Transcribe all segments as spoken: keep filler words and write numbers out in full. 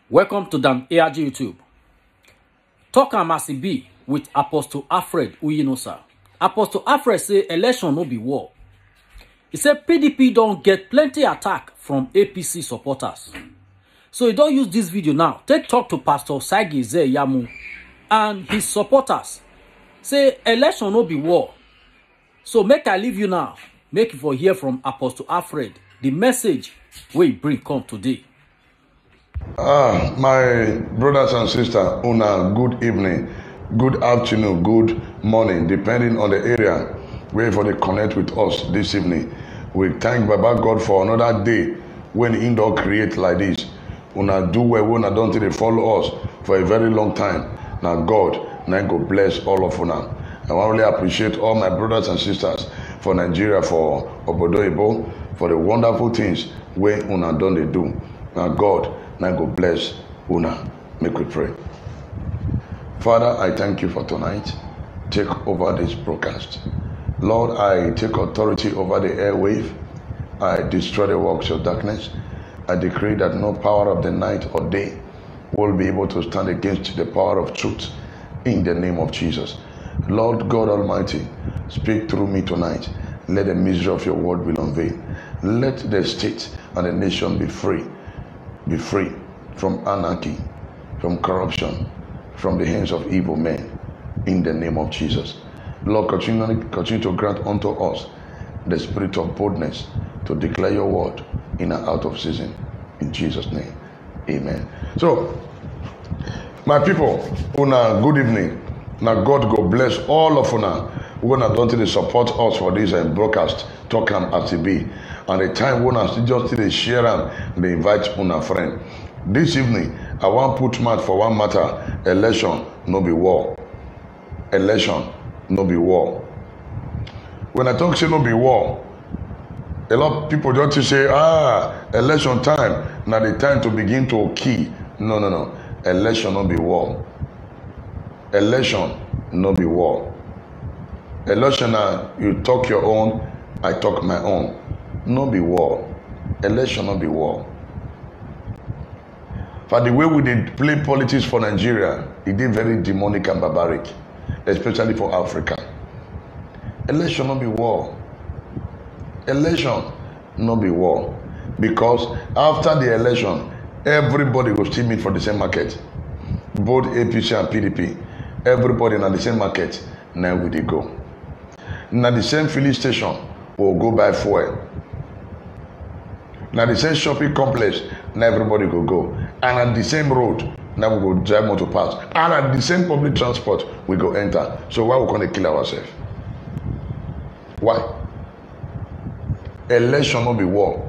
Welcome to Dan A R G YouTube. Talk am as e be with Apostle Alfred Uyinosa. Apostle Alfred say election no be war. He said P D P don't get plenty attack from A P C supporters. So he don't use this video now. Take talk to Pastor Saigi Zeyamu and his supporters. Say election no be war. So make I leave you now. Make you for hear from Apostle Alfred the message we bring come today. Ah, my brothers and sisters, una good evening, good afternoon, good morning, depending on the area where for they connect with us this evening. We thank Baba God for another day when He don't create like this. Una do well, una don't they follow us for a very long time. Now God, now go bless all of una. I want to really appreciate all my brothers and sisters for Nigeria, for Obodo for the wonderful things where una done they do. Now God, now go bless una. Make we pray. Father, I thank you for tonight. Take over this broadcast. Lord, I take authority over the airwave. I destroy the works of darkness. I decree that no power of the night or day will be able to stand against the power of truth in the name of Jesus. Lord God Almighty, speak through me tonight. Let the misery of your word be unveiled. Let the state and the nation be free. Be free from anarchy, from corruption, from the hands of evil men, in the name of Jesus. Lord, continue, continue to grant unto us the spirit of boldness to declare your word in and out of season. In Jesus' name, amen. So, my people, una good evening. Now God go bless all of una who are done to support us for this and broadcast. Talk am as it be. And the time when I still just to share and they invite una friend. This evening, I want put mouth for one matter. Election no be war. Election no be war. When I talk say no be war, a lot of people just say, ah, election time. Now the time to begin to key. No, no, no. Election no be war. Election no be war. Election now you talk your own, I talk my own. No be war. Election no be war. For the way we did play politics for Nigeria, it did very demonic and barbaric, especially for Africa. Election no be war. Election no be war. Because after the election, everybody will still meet for the same market. Both A P C and P D P. Everybody in the same market. Now we they go. Now the same filling station will go buy fuel. Now the same shopping complex, now everybody will go. And at the same road, now we go drive motor pass. And at the same public transport, we go enter. So why we gonna kill ourselves? Why? Election no be war.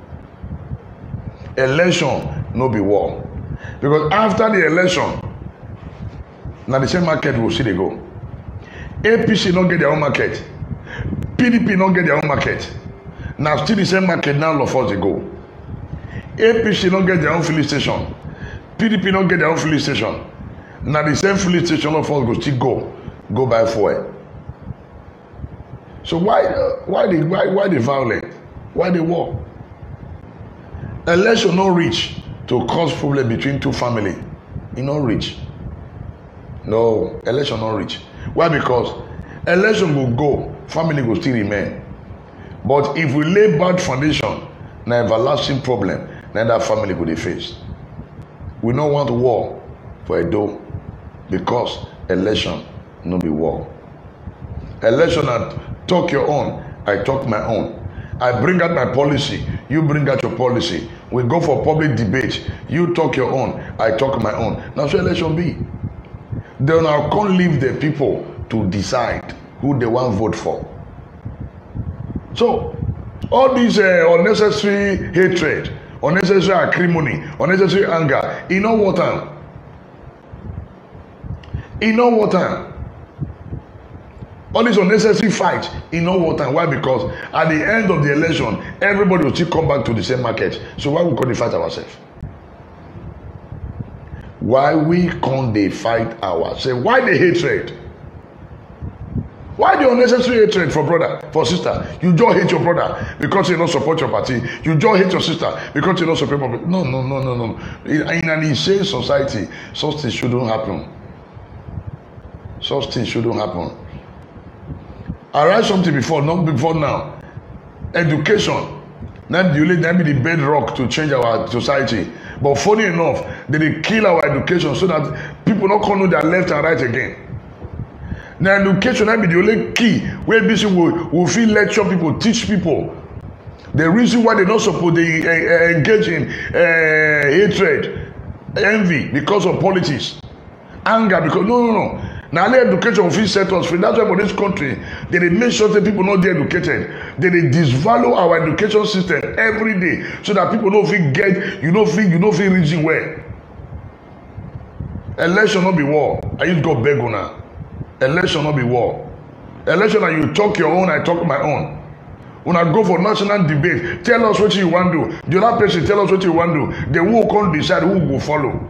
Election no be war. Because after the election, now the same market will see they go. A P C not get their own market. P D P not get their own market. Now still the same market now all of us they go. A P C not get their own filling station. P D P not get their own filling station. Now the same filling station all of us go still go. Go buy fuel. So why uh, why the why why the violence? Why the war? Election not reach to cause problem between two family. You not reach. No, election not reach. Why? Because election will go, family will still remain. But if we lay bad foundation, na everlasting problem, then that family will face. We don't want war for a door because election no be war. Election I talk your own, I talk my own. I bring out my policy, you bring out your policy. We go for public debate, you talk your own, I talk my own. That's what election be. Then I can't leave the people to decide who they want to vote for. So, all these uh, unnecessary hatred, unnecessary acrimony, unnecessary anger, you know what time? You know what time? All these unnecessary fights, you know what time? Why? Because at the end of the election, everybody will still come back to the same market. So why we can't fight ourselves? Why we can't they fight ourselves? Why the hatred? Why the unnecessary hatred for brother, for sister? You just hate your brother because you don't support your party. You just hate your sister because you don't support your party. No, no, no, no, no. In, in an insane society, such things shouldn't happen. Such things shouldn't happen. I write something before, not before now. Education. That be the bedrock to change our society. But funny enough, they, they kill our education so that people don't know their left and right again. Now education that be the only key where B C will, will feel lecture people, teach people. The reason why they don't support, they uh, engage in uh, hatred, envy because of politics, anger because no, no, no. Now the education will feel set us free. That's why for this country, they, they make sure that people not get educated. They, they disvalue our education system every day so that people don't feel get, you don't feel, you don't feel reaching where. Election not be war. I used to go beg on now. Election not be war. Election and you talk your own, I talk my own. When I go for national debate, tell us what you want to do. The other person tell us what you want to do. Then who can decide who will follow.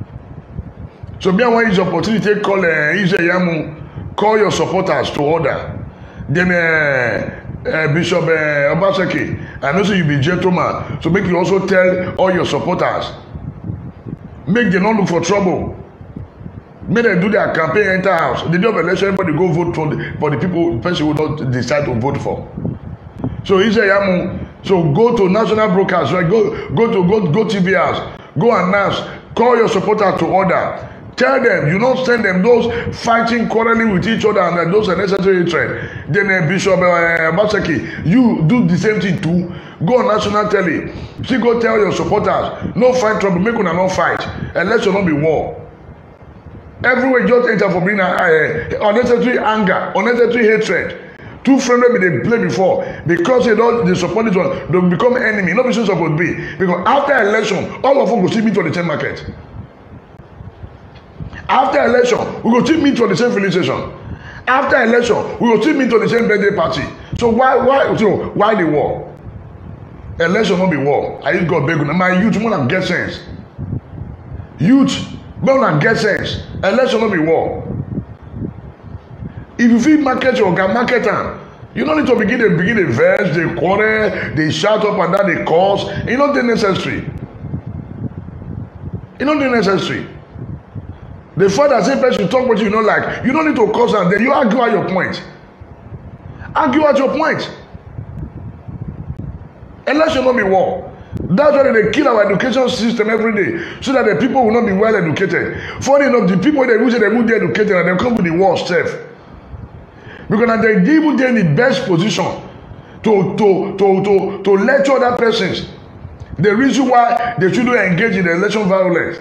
So me want use opportunity call uh, Ijeyamu, call your supporters to order. Then uh, uh, Bishop uh, Obaseki, I know so you be gentleman. So make you also tell all your supporters. Make them not look for trouble. Make them do their campaign, enter house. The day of election, everybody go vote for the, for the people, person who don't decide to vote for. So Ijeyamu, so go to national broadcast, right? Go, go to go, go T V house, go announce, call your supporters to order. Tell them, you don't send them those fighting, quarreling with each other and those unnecessary hatred. Then uh, Bishop uh, Obaseki, you do the same thing too. Go on national telly. See, go tell your supporters, no fight trouble, make una no fight. Election not be war. Everywhere just enter for being uh, uh, unnecessary anger, unnecessary hatred. Two friends maybe they play before because they don't they support this one, they become enemy. Not supposed to be because after election, all of them go see me to the same market. After election, we go still meet for the same filling station. After election, we go still meet for the same birthday party. So why why so why the war? Election not be war. I just got beg on my youth more than get sense. Youth more than get sense. Election not be war. If you feel market your can market them. You don't need to begin to begin the verse, they quarrel, they shout up and down, they cause. It's not necessary. It's not necessary. The father say person talk what you don't like. You don't need to cause and then you argue at your point. Argue at your point. Election not be war. That's why they kill our education system every day, so that the people will not be well educated. Funny enough, the people they say they will be educated and they come with the worst stuff. Because they give them the best position to to to to to lecture other persons. The reason why they shouldn't engage in the election violence.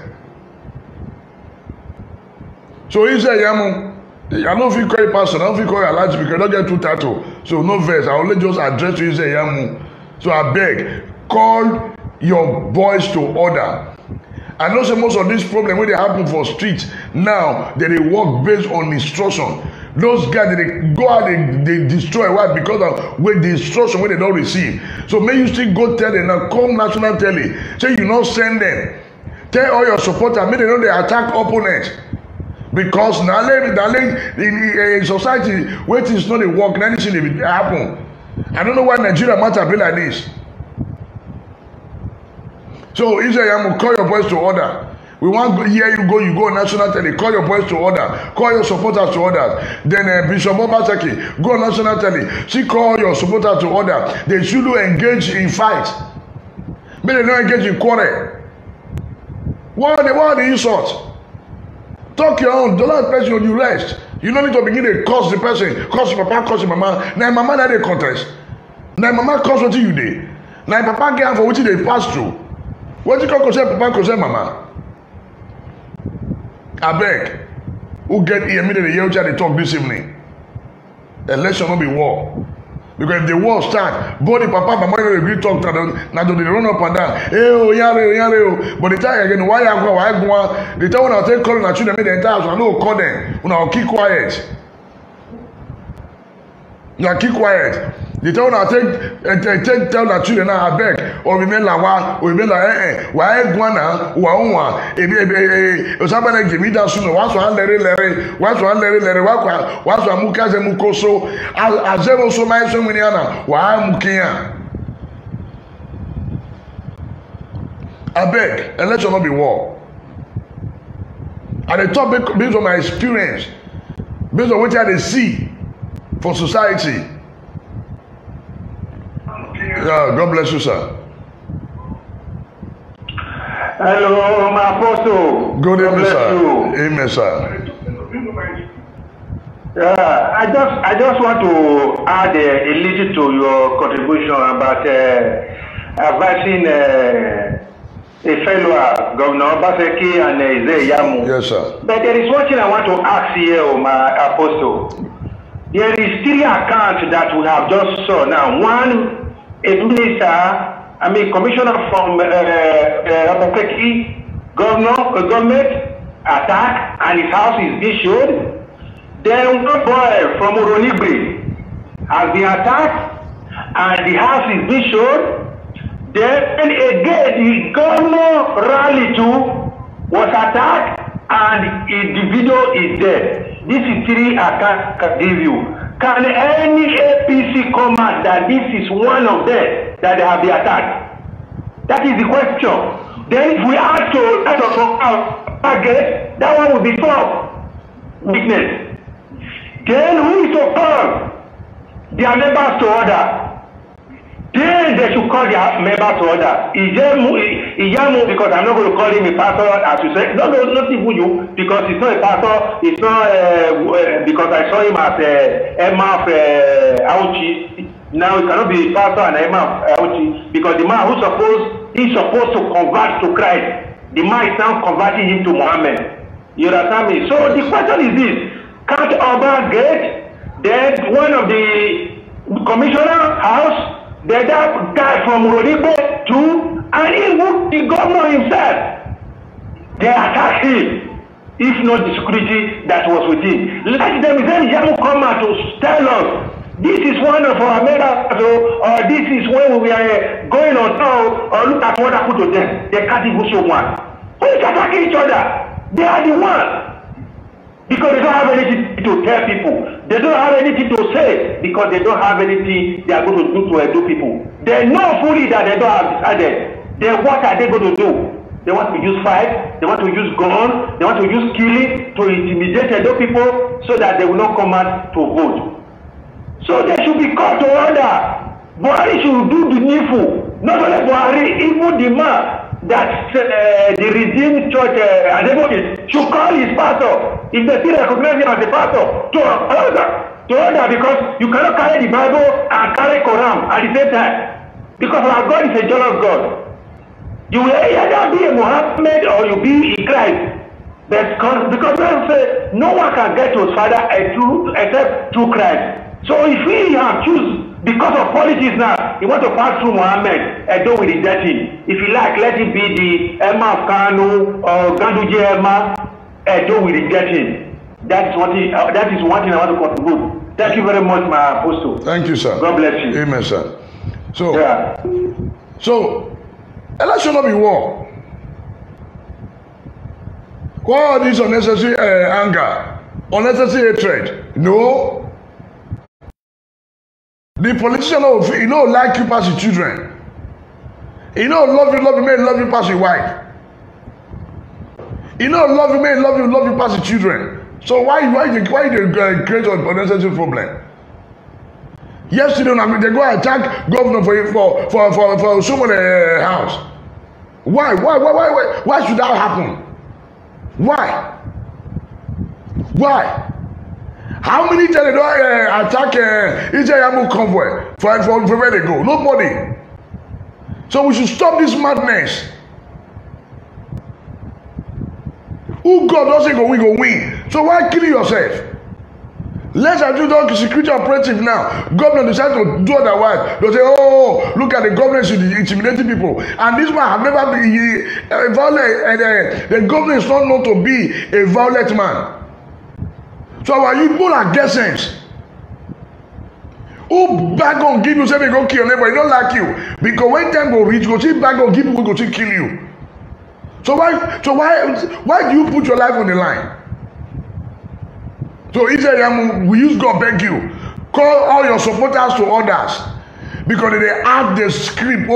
So he said, Yamu, I don't feel call person, I don't feel call you large because I don't get too tattoo. So no verse. I only just address you, say Yamu. So I beg, call your boys to order. I know say most of these problems when they happen for streets now, they, they work based on instruction. Those guys they go out and they, they destroy why because of with the instruction when they don't receive. So may you still go tell them now, come national telly. Say you not send them. Tell all your supporters, make they know they attack opponents. Because now in, in society, where things not work, anything happen. I don't know why Nigeria matter be like this. So Israel, I'm gonna call your boys to order. We want to hear you go, you go national telly, call your boys to order, call your supporters to order. Then uh, Bishop Obaseki, go national telly, see call your supporters to order. They should engage in fight. But they don't engage in quarrel. What are the, what are the insults? Talk your own, don't let the person on you rest. You don't need to begin to curse the person, curse your papa, curse your mama. Now mama that they contest. Now mama curse what you did. Now papa get for what they pass through. What you call concern papa, concern mama? I beg. Who get here immediately hear what they talk this evening? Election will be war. Because if the war start, both the papa and mama will agree talk to them. Now they run up and down. Hey, oh, yare, yare, but the time again, why I go, why I go? The time when I take calling, I should have made the entire house. I know call them. When I keep quiet. Now keep quiet. The tell now take uh, take tell the children now I beg or we la wa or we la eh eh wa e gwana wa unwa e bi e o saba na gimi da suno wa so andere lere wa so andere lere wa kwa wa so amuka ze mukoso azero so mai so muni ana wa amukia. I beg, election not be war. And the topic based on my experience, based on what I see for society. Yeah, God bless you, sir. Hello, my apostle. Good evening, God sir. You. Amen, sir. Yeah, I just I just want to add a, a little to your contribution about uh, advising uh, a fellow Governor Obaseki and uh, Isaiah Yamu. Yes, sir. But there is one thing I want to ask here, my apostle. There is three accounts that we have just saw now. One, a minister, I mean, commissioner from uh, uh, Obaseki, governor, uh, government attack, and his house is issued. Then one boy from Uronibri has been attacked, and the house is issued. Then again, the governor rally too was attacked, and the video is dead. This is three I can, can give you. Can any A P C come out that this is one of them that they have been attacked? That is the question. Then if we add to that of our target, that one will be four witness. Then who is to call their members to order? Then they should call their members to order. Ijamu, because I'm not going to call him a pastor, as you said. No, no, not even you, because he's not a pastor. It's not uh, because I saw him as uh, Emma of uh, Auchi. Now he cannot be a pastor and Emma of Auchi, because the man who's supposed he's supposed to convert to Christ, the man is now converting him to Muhammad. You understand me? So the question is this: can't Oba get then one of the commissioner house? The that guy from Rodibe too, and even the governor himself, they attacked him. If not the security that was with him, let them then Yamu come out to tell us this is one of our members, or this is when we are going on now, or look at what happened to them. They can't even show one. Who is attacking each other? They are the ones. Because they don't have anything to tell people. They don't have anything to say because they don't have anything they are going to do to edu people. They know fully that they don't have decided. Then what are they going to do? They want to use fight, they want to use gun, they want to use killing to intimidate edu people so that they will not come out to vote. So they should be called to order. Buhari should do the needful. Not only Buhari, even the man that uh, the Redeemed Church uh, Adeboye should call his pastor, if they still recognize him as a pastor, to order, to order, because you cannot carry the Bible and carry Quran at the same time, because our God is a jealous God. You will either be a Muhammad or you be in Christ, because because God say no one can get to his Father except through Christ. So if we have choose because of politics now, he want to pass through Muhammad and do with the dirty. If you like, let it be the Emma of Kanu or Ganduje Emma and do with the dirty. That is what he, uh, that is one thing I want to contribute. Thank you very much, my apostle. Thank you, sir. God bless you. Amen, sir. So, yeah. So, election not be war. What is unnecessary uh, anger, unnecessary hatred? No. The politician, you know, like you pass your children. You know, love you, love you, may love you pass your wife. You know, love you, may love you, love you pass your children. So why, why, why they uh, create an unnecessary problem? Yesterday, I mean, they go attack governor for for for for, for someone uh, house. Why, why, why, why, why, why should that happen? Why? Why? How many times they don't uh, attack uh, Ijayamu convoy for, for, for where they go? Nobody. So we should stop this madness. Who God doesn't go, we go win. So why kill yourself? Let's do the security operative now. Government decide to do otherwise. They say, oh, look at the government intimidating people. And this man have never been uh, violent. And uh, the government is not known to be a violent man. So our people are get sense. Who back on give you say they go kill your neighbor, he don't like you. Because when time go reach, go see back on give you, go see kill you. So why so why why do you put your life on the line? So Israel, we use God beg you. Call all your supporters to others. Because they act the script.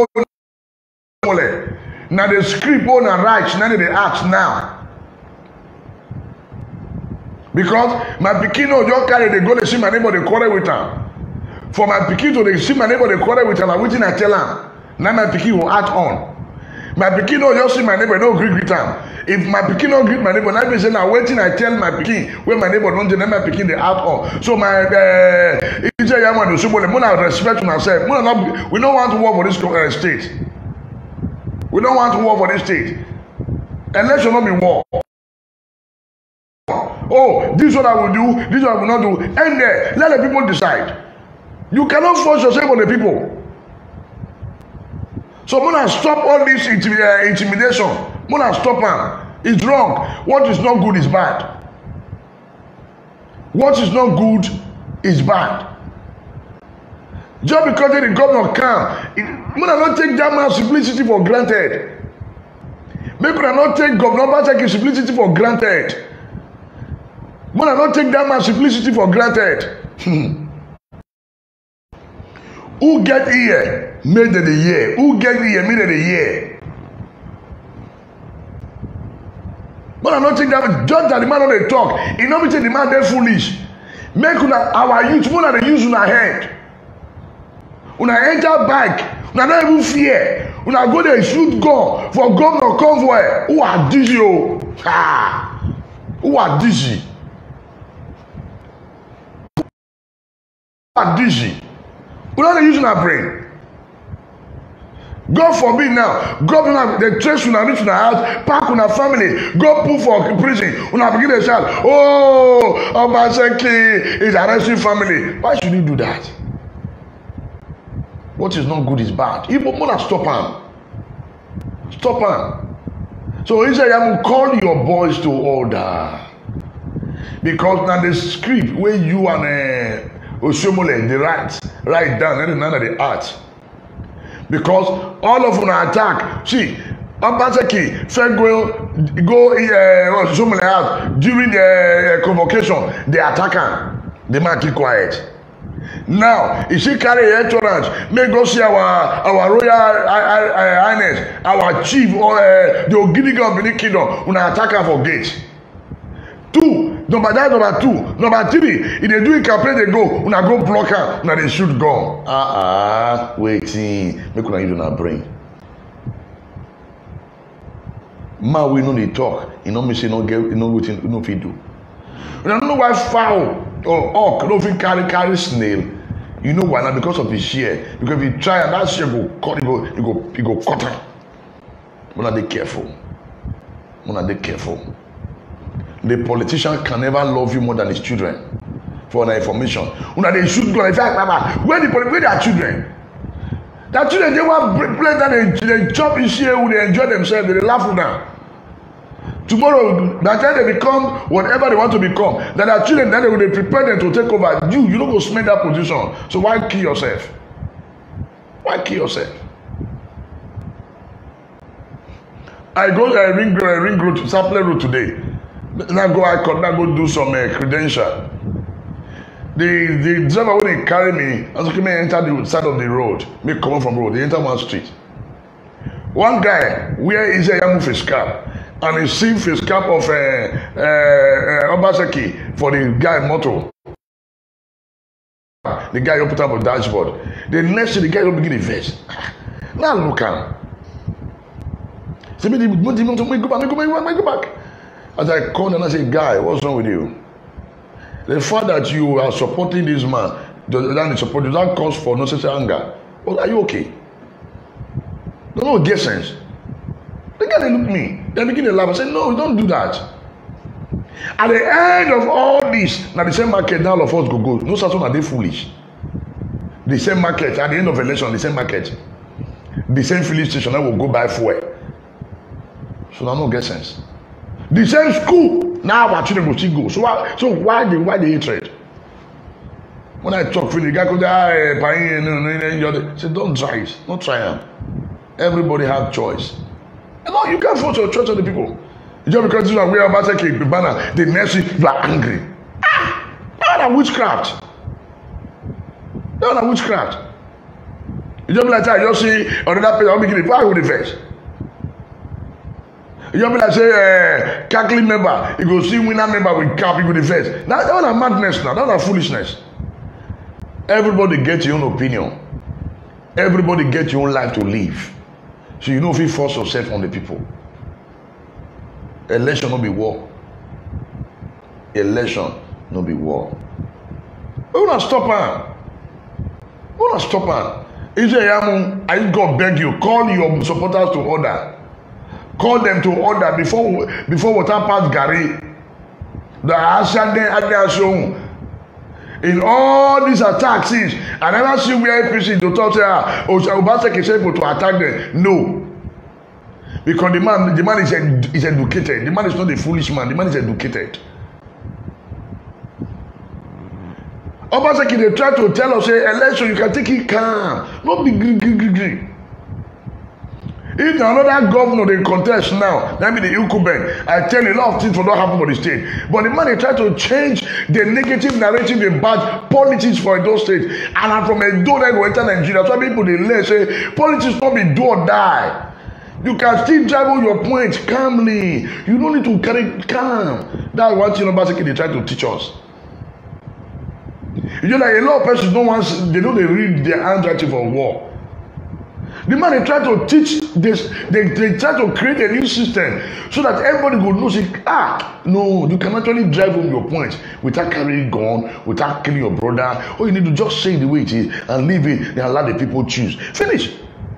Now the script on the right, now they act now. Because my pikin no just carry they go to see my neighbor, they quarrel with her. For my pikin to they see my neighbor, they quarrel with her, like wetin I tell am. Now my pikin will act on. My pikin no just see my neighbor, no agree with am. If my pikin no greet my neighbor, now be say na wetin I tell my pikin when my neighbor don't do, then my pikin they act on. So my uh, Ije Yaman Osubole, we not respect ourselves. We not we don't want to work for this uh, state. We don't want to work for this state. Election not be war. Oh, this is what I will do, this is what I will not do. And there, let the people decide. You cannot force yourself on the people. So I'm gonna stop all this intim uh, intimidation. I'm gonna stop them. It's wrong. What is not good is bad. What is not good is bad. Just because the governor come, I'm gonna not take that man's simplicity for granted. Make una not take Governor Obaseki's simplicity for granted. I'm gonna not take that man's simplicity for granted. Who get here made the year? Who get here made the year? But I'm not taking that. Just that the man on the talk. He not be say the man they foolish. Make una our youth more than they use una head. Una enter bike. Una not even fear. Una go there shoot gun for governor convoy. Who are this yo? Ah, who are this? Who are this? We don't use our brain. God forbid now. God will they trace una reach una house, pack una family, go put for prison. Una begin to shout, oh, Obaseki is arresting family. Why should you do that? What is not good is bad. People wanna stop him. Stop him. So he said, I will call your boys to order. Because now the script where you and uh, Oshiomhole, they write, write down, and none of the art. Because all of them attack. See, Obaseki said go, go uh, Oshiomhole out during the uh, convocation, they attack him. The man keep quiet. Now, if she carry a entourage, may go see our our royal uh, uh, highness, our chief or uh, the Oginiga of Benin Kingdom, una attack her for gate. Two, number that, number two, number three, if they do a campaign, they go, una go block her, una they shoot gun. Ah, uh, uh, waiting, make una use una brain. Man, we know they talk, you know me say no get, you know what you know if you do. And I don't know why fowl or hawk no fit carry carry snail. You know why? Not because of his share. Because if you try and that share go cut, you go, you go, you go cut her. Una dey careful. Una dey careful. The politician can never love you more than his children. For the information, una they shoot gun. In fact, mama, where the where their children? Their children they want play that they they chop in share, they enjoy themselves, they laugh with them. Tomorrow, by the time they become whatever they want to become, then their children then they will prepare them to take over. You, you don't go spend that position. So why kill yourself? Why kill yourself? I go to a ring road, a ring road to Sample Road today. Now go, I could now go do some uh, credential. The the driver when they carry me, I was like, me enter the side of the road, me come from road, they enter one street. One guy, where is a young fish cap? And he see face cap of uh, uh, uh, Obaseki for the guy motor. The guy put up a dashboard. The next thing the guy will begin the vest. Now look at him. Say me, me go back, me go back, me go back. As I called and I said, guy, what's wrong with you? The fact that you are supporting this man, does support does that cause for necessary anger? Well, are you okay? No, no, get sense. The guy they look at me, they begin to laugh. I said, no, don't do that. At the end of all this, now the same market, now all of us go go. No such one are they foolish. The same market, at the end of election, the same market, the same filling station, I will go buy fuel. So now no get sense. The same school, now our children will still go. So why so why the why the hatred? Why When I talk finish, guy go there, I say, don't try it. Don't try it. Everybody have choice. No, you can't force your choice on the people. Just because you are wearing a cake, the banner, the next week you are angry. Ah, that's witchcraft. That's witchcraft. You just be like that, you just see another person, I'll be giving power with the face. You just be like say, uh, cackling member, you go see winner member with cap with the face. That, that's a madness now, that's a foolishness. Everybody get your own opinion. Everybody get your own life to live. So you know if you force yourself on the people. Election no be war. Election no be war. We wanna stop am. We wanna stop am. If you I go beg you, call your supporters to order. Call them to order before before water pass Gary. The Ashande Adiashon. In all these attacks, I never see where A P C to talk say, oh, Obaseki is able to attack them. No. Because the man, the man is, ed is educated. The man is not a foolish man. The man is educated. Obaseki, they try to tell us, say, election, you can take it calm. Not be green, green, green, green. If another governor they contest now, that be the incumbent. I tell you, a lot of things will not happen for the state. But the man they try to change the negative narrative, the bad politics for those states. And I'm from a do that go enter Nigeria. So people they let say politics not be do or die. You can still drive on your points calmly. You don't need to carry calm. That's one thing basically they try to teach us. You know, like a lot of persons don't want they know they read their handwriting for war. The man they try to teach this, they, they try to create a new system so that everybody will know say, ah, no, you can actually drive home your points without carrying gun, without killing your brother. All you need to just say it the way it is and leave it and allow the people choose. Finish.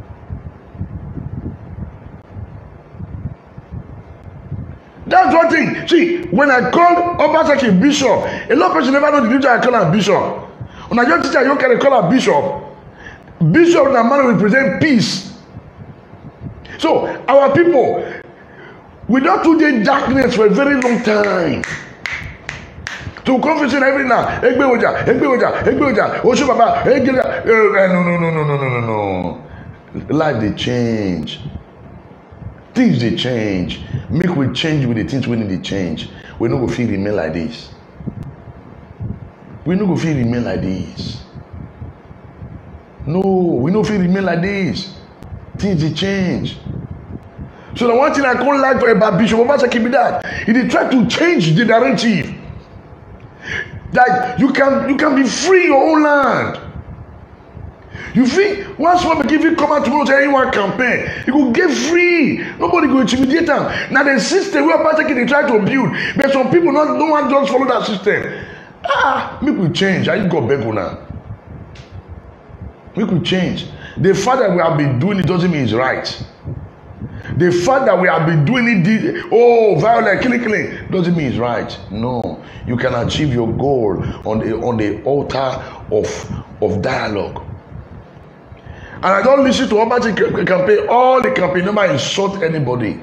That's one thing. See, when I called Obaseki Bishop, a lot of people never know the reason I call him Bishop. When I just teach you can call him Bishop. Bishop and man represent peace. So our people, we don't do the darkness for a very long time. To confession every now, Egbe Oja, Egbe Oja, Egbe Oja, Osho Baba, Egbe Oja. No, no, no, no, no, no, no, no. Life they change. Things they change. Make we change with the things we need to change. We no go feel remain like this. We no go feel remain like this. No, we no feel remain like this. Things they change. So the one thing I can't like about Bishop Obaseki be that he dey try to change the narrative. That you can you can be free your own land. You think once one give you come out tomorrow to anyone campaign, you go get free. Nobody go intimidate them. Now the system we are basically they try to build, but some people not no one just follow that system. Ah, make we change. I go beg now. Make we change. The fact that we have been doing it doesn't mean it's right. The fact that we have been doing it, oh, violent, killing, killing, doesn't mean it's right. No, you can achieve your goal on the on the altar of of dialogue. And I don't listen to Obaseki campaign. All the campaign never insult anybody.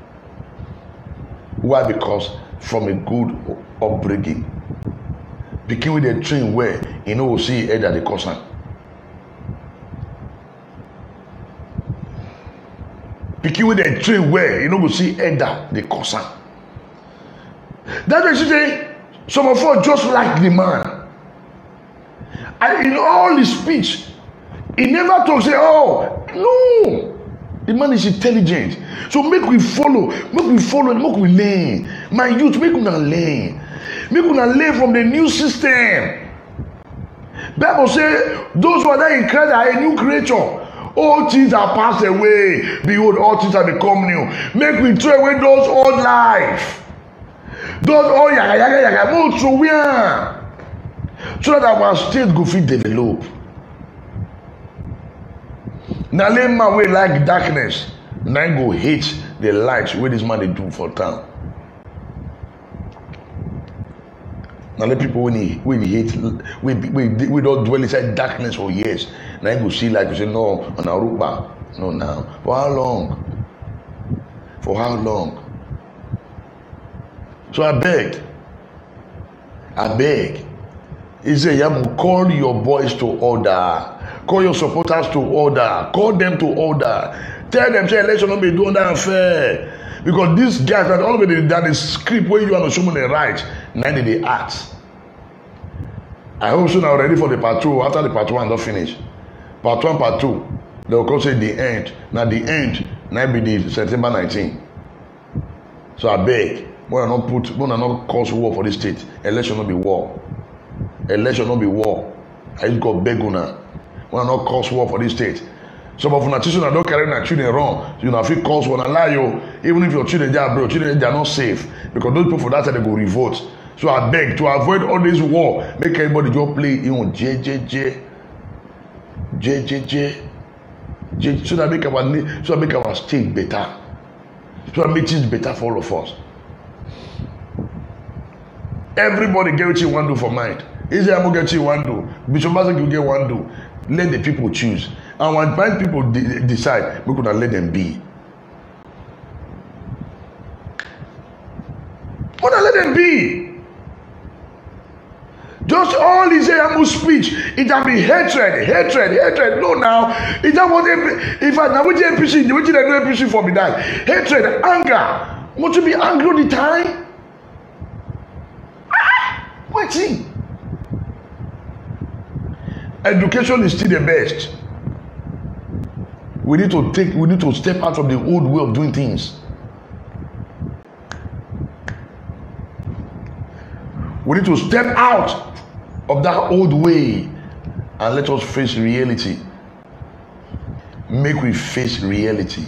Why? Because from a good upbringing, begin with a train where you know we'll see head at the concern. Begin with a train where you know we'll see head at the concern. That's why she say some of us just like the man. And in all his speech, he never talks say, oh, no. The man is intelligent. So make we follow, make we follow, make we learn. My youth, make we learn. Make we learn from the new system. Bible say, those who are there in Christ are a new creature. All things are passed away. Behold, all things are become new. Make we throw away those old life. Those old yaga yaga yaga. Move through where? So that our state go fit develop. Now let man wey like darkness, now go hate the light wey this man they do for town. Now let people when he when he hate we we we don't dwell inside darkness for years. Now go see like you say no on Aruba. No now. For how long? For how long? So I beg. I beg. He said, Yamu, call your boys to order. Call your supporters to order. Call them to order. Tell them, say, election not be doing that fair. Because these guys, that all of it, that is script where you are assuming the right, now they act. I hope soon I'm ready for the part two. After the part one, don't finish. Part one, part two. They will come say the end. Now the end, now be the September nineteenth. So I beg, when I not put, when I not cause war for this state, election not be war. Election not be war. I just got beg una. When I not cause war for this state. Some of una children don't carry their children wrong. You know, if it cause one lie you, even if your children are bro, children they are not safe because those people for that side they go revolt. So I beg to avoid all this war. Make everybody just play you know J J J J J J J so that make our so that make our state better. So that make things better for all of us. Everybody get what you want to do for mind. Is there I'm get what you want to do? Bishop Bassett you get one do. Let the people choose. And when five people de decide, we could let them be. We could let them be. Just all this Amu speech, it can be hatred, hatred, hatred. No, now it just what if I now which A P C, which I know A P C for me that hatred, anger. Want to be angry all the time? Ah, what's it? Education is still the best. We need to take, we need to step out of the old way of doing things. We need to step out of that old way and let us face reality. Make we face reality.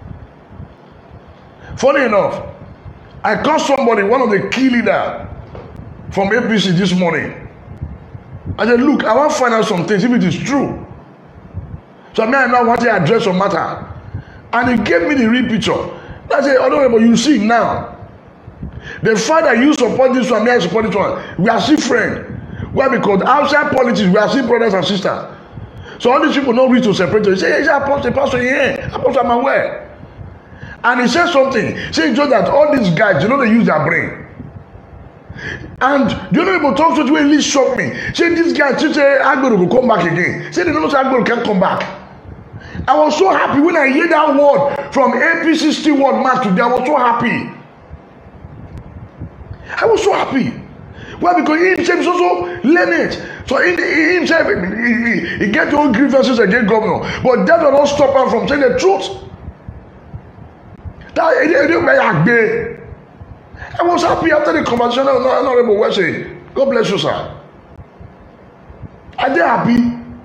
Funny enough, I called somebody, one of the key leaders from A P C this morning. I said, look, I want to find out some things if it is true. So I mean, I now want to address some matter. And he gave me the real picture. I said, Honorable, you see now. The fact that you support this one, me I support this one, we are still friends. Why? Because outside politics, we are still brothers and sisters. So all these people don't reach to separate them. He said, yes, Apostle, Pastor, yeah, Apostle, I'm aware. And he said something. He said just that all these guys, you know, they use their brain. And the other people talk to me, really shocked me. Say this guy, say Agbero will come back again. Say they don't know say Agbero can't come back. I was so happy when I hear that word from A P C steward man today. I was so happy. I was so happy. Why? Because he himself is also learned. So in, in himself, he, he, he gets your own grievances against governor. But that will not stop him from saying the truth. That I was happy after the conversation. Honorable Wesley, God bless you, sir. Are they happy?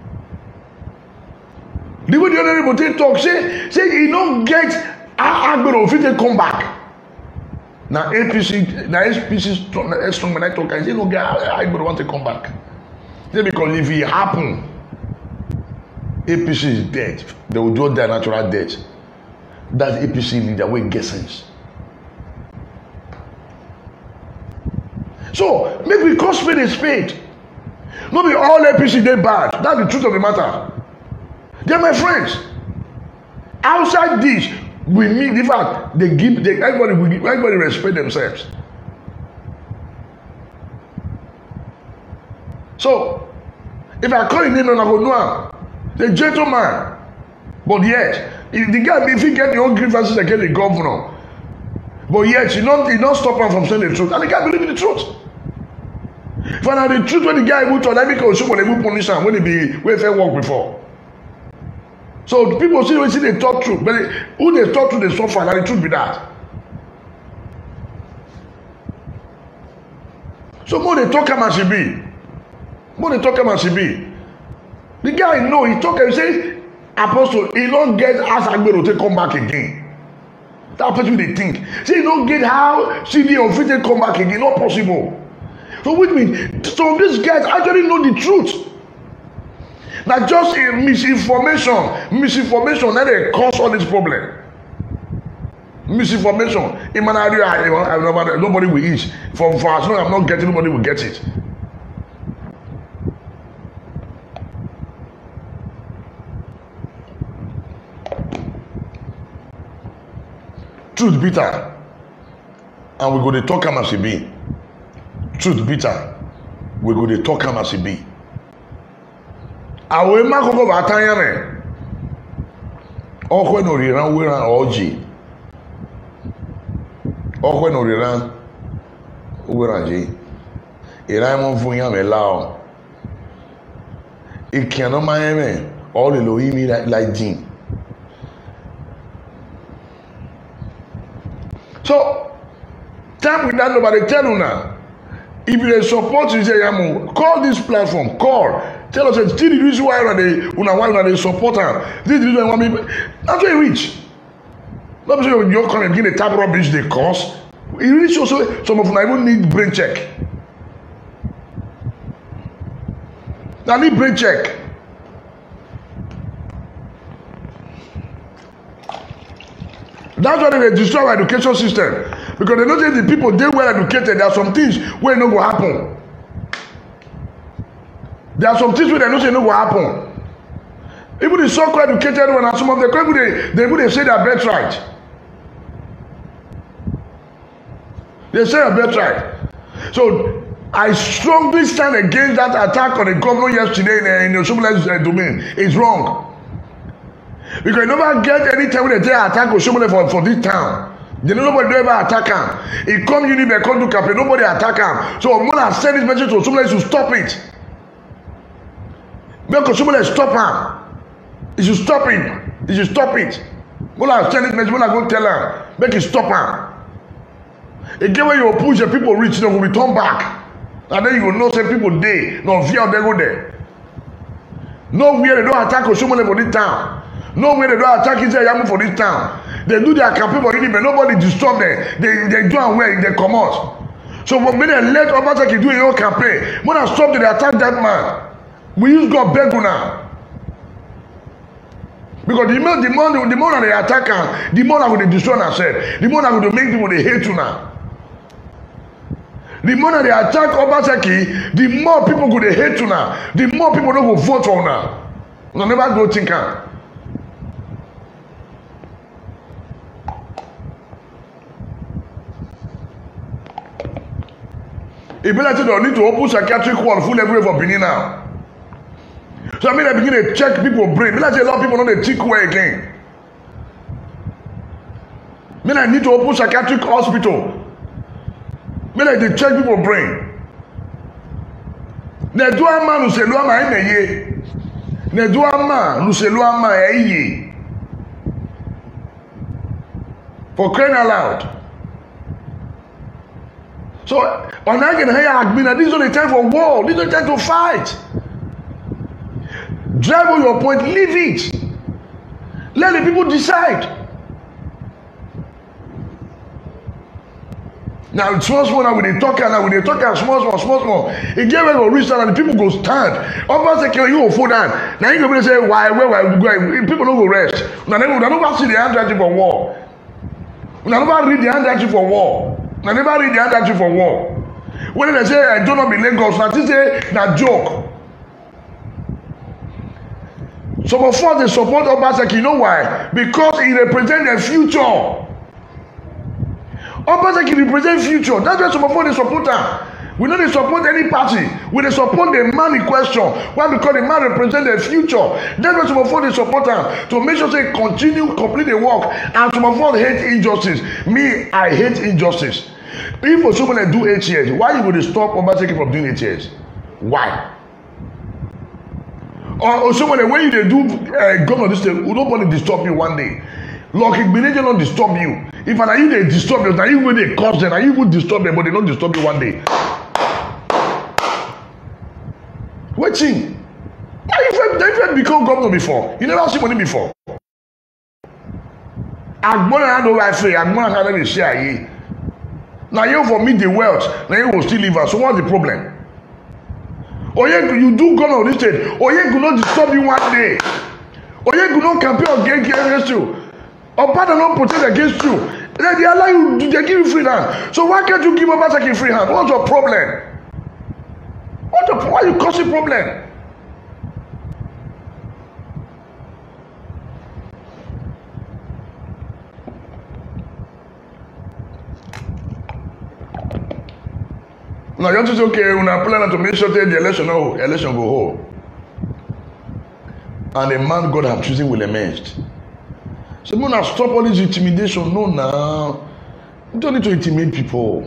The way the honorable take talk, say, say he don't get Agbero if he come back. Now A P C, now A P C strong, strong man I talk, I say no get Agbero want to come back. Say because if it happen, A P C is dead. They will do their natural death. That's A P C leader wey get sense. So make we call spade a spade. Not be all A P C they bad. That's the truth of the matter. They're my friends. Outside this, we meet. In fact, they give. They, everybody, we, everybody respect themselves. So, if I call him name, I go know him. The gentleman, but yet, if the guy, if he get the own grievances against the governor, but yet you don't, you don't stop him from saying the truth, and the guy believe in the truth. For now, the truth when the guy will talk, that because someone they will punish him when he be where he work before. So people see they see they talk truth, but they, who they talk to they suffer, and the truth be that. So more they talk him as he be, more they talk him as he be. The guy know he talk and say, Apostle, he don't get as Agbero to come back again. That person they think. Say he don't get how C D or fit to come back again. Not possible. So which means some of these guys actually know the truth. Now just a misinformation, misinformation that they cause all this problem. Misinformation. In my area, nobody will eat. For, for as long as I'm not getting, nobody will get it. Truth bitter. And we go to talk am as e be. Truth bitter. we go dey talk am as e be. Àwọn ema koko ba tanya me. Okwe no riran weran oji. Okwe no riran weran ji. Iran mo fun yan me lao. Ikian no ma me all the loyi mi like like jin. So time with that nobody tell you now. If you support you say yamu, call this platform, call. Tell us this is the reason why they una why una they support her. This is the reason why me that's why reach. Not because you come and begin the type of rubbish they cause. It reach also some of them even need brain check. They need brain check. That's why they destroy our education system. Because they know that the people they well educated, there are some things where no go happen. There are some things where they know say no go happen. Even the so-called educated one and some of the people they they they say their birthright. They say their birthright. So I strongly stand against that attack on the governor yesterday in, uh, in the Oshomole's uh, domain. It's wrong. Because you never get any time when they attack Oshomole for, for this town. They know nobody ever attack him. He come Unibe, come to campaign, nobody attack him. So Mona send this message to Oshomole to stop it. Make Oshomole stop him. He should stop it. He should stop it. Mona send this message, Mona go tell him. Make it stop him. Again when you push the people reach, they will return back. And then you will know say people dey, no fear they go there. Nowhere they don't attack Oshomole for this town. Nowhere they don't attack Israel Yamu for this town. They do their campaign for Unibe, nobody disturb them. They they do and well, they come out. So when they let Obaseki do his own campaign, when I stop they attack that man. We use God beg now. Because the more the more the more they attack him, the more they destroy themselves. The more they make people they hate you now. The more they attack Obaseki, the more people go they hate you now. The more people don't go vote for now. No never go think am. It be like they don't need to open psychiatric ward full everywhere for Benin now. So I mean I begin to check people's brain. Me like say a lot of people know they think way again. Me like need to open psychiatric hospital. Me like they check people's brain. Ne do ama no se lo ama e ye. Ne do ama no se lo ama e ye. For crying out loud. So, on I can hear Agbina, this is not the time for war. This is not the time to fight. Drive on your point, leave it. Let the people decide. Now, small, small, now when they talk, now when they talk, small, small, small, small, it get where go reach down and the people go stand. Others say, you go fall down. Now you go say, why, where, why, people don't go rest. Now they don't see the handwriting for war. Now nobody read the handwriting for war. Now never read the handwriting for war. When they say I don't know be Lagos, now this say na joke. Some of us they support Obaseki, you know why? Because he represents the future. Obaseki represents future. That's why some of us they support him. We don't they support any party. We they support the man in question. Why? Because the man represents the future. That's why some of us they support him to make sure they continue complete the work. And some of us hate injustice. Me, I hate injustice. If someone do eight years, why you would stop Obaseki from doing eight years? Why? Or, or someone when you they do uh, governor this day, nobody disturb you one day. Like Igbeneghu not disturb you. If and you they disturb you, now you will they cause them, and you will disturb them, but they don't disturb you one day. Waiting. Now you've never become governor before. You never see money before. Agbona hand over free. Agbona hand over share. Now you for me the wealth. Now you will still live us. So what's the problem? Oye, you do governor this state. Oye, could not disturb you one day. Oye, could not campaign against you. Or partner not protect against you. They allow you. They give you free hand. So why can't you give Obaseki free hand? What's your problem? What the, why you causing problem? Now you just okay, una plan to make sure that the election no election go hold. And the man God have chosen will emerge. So we must stop all this intimidation. No, now. You don't need to intimidate people.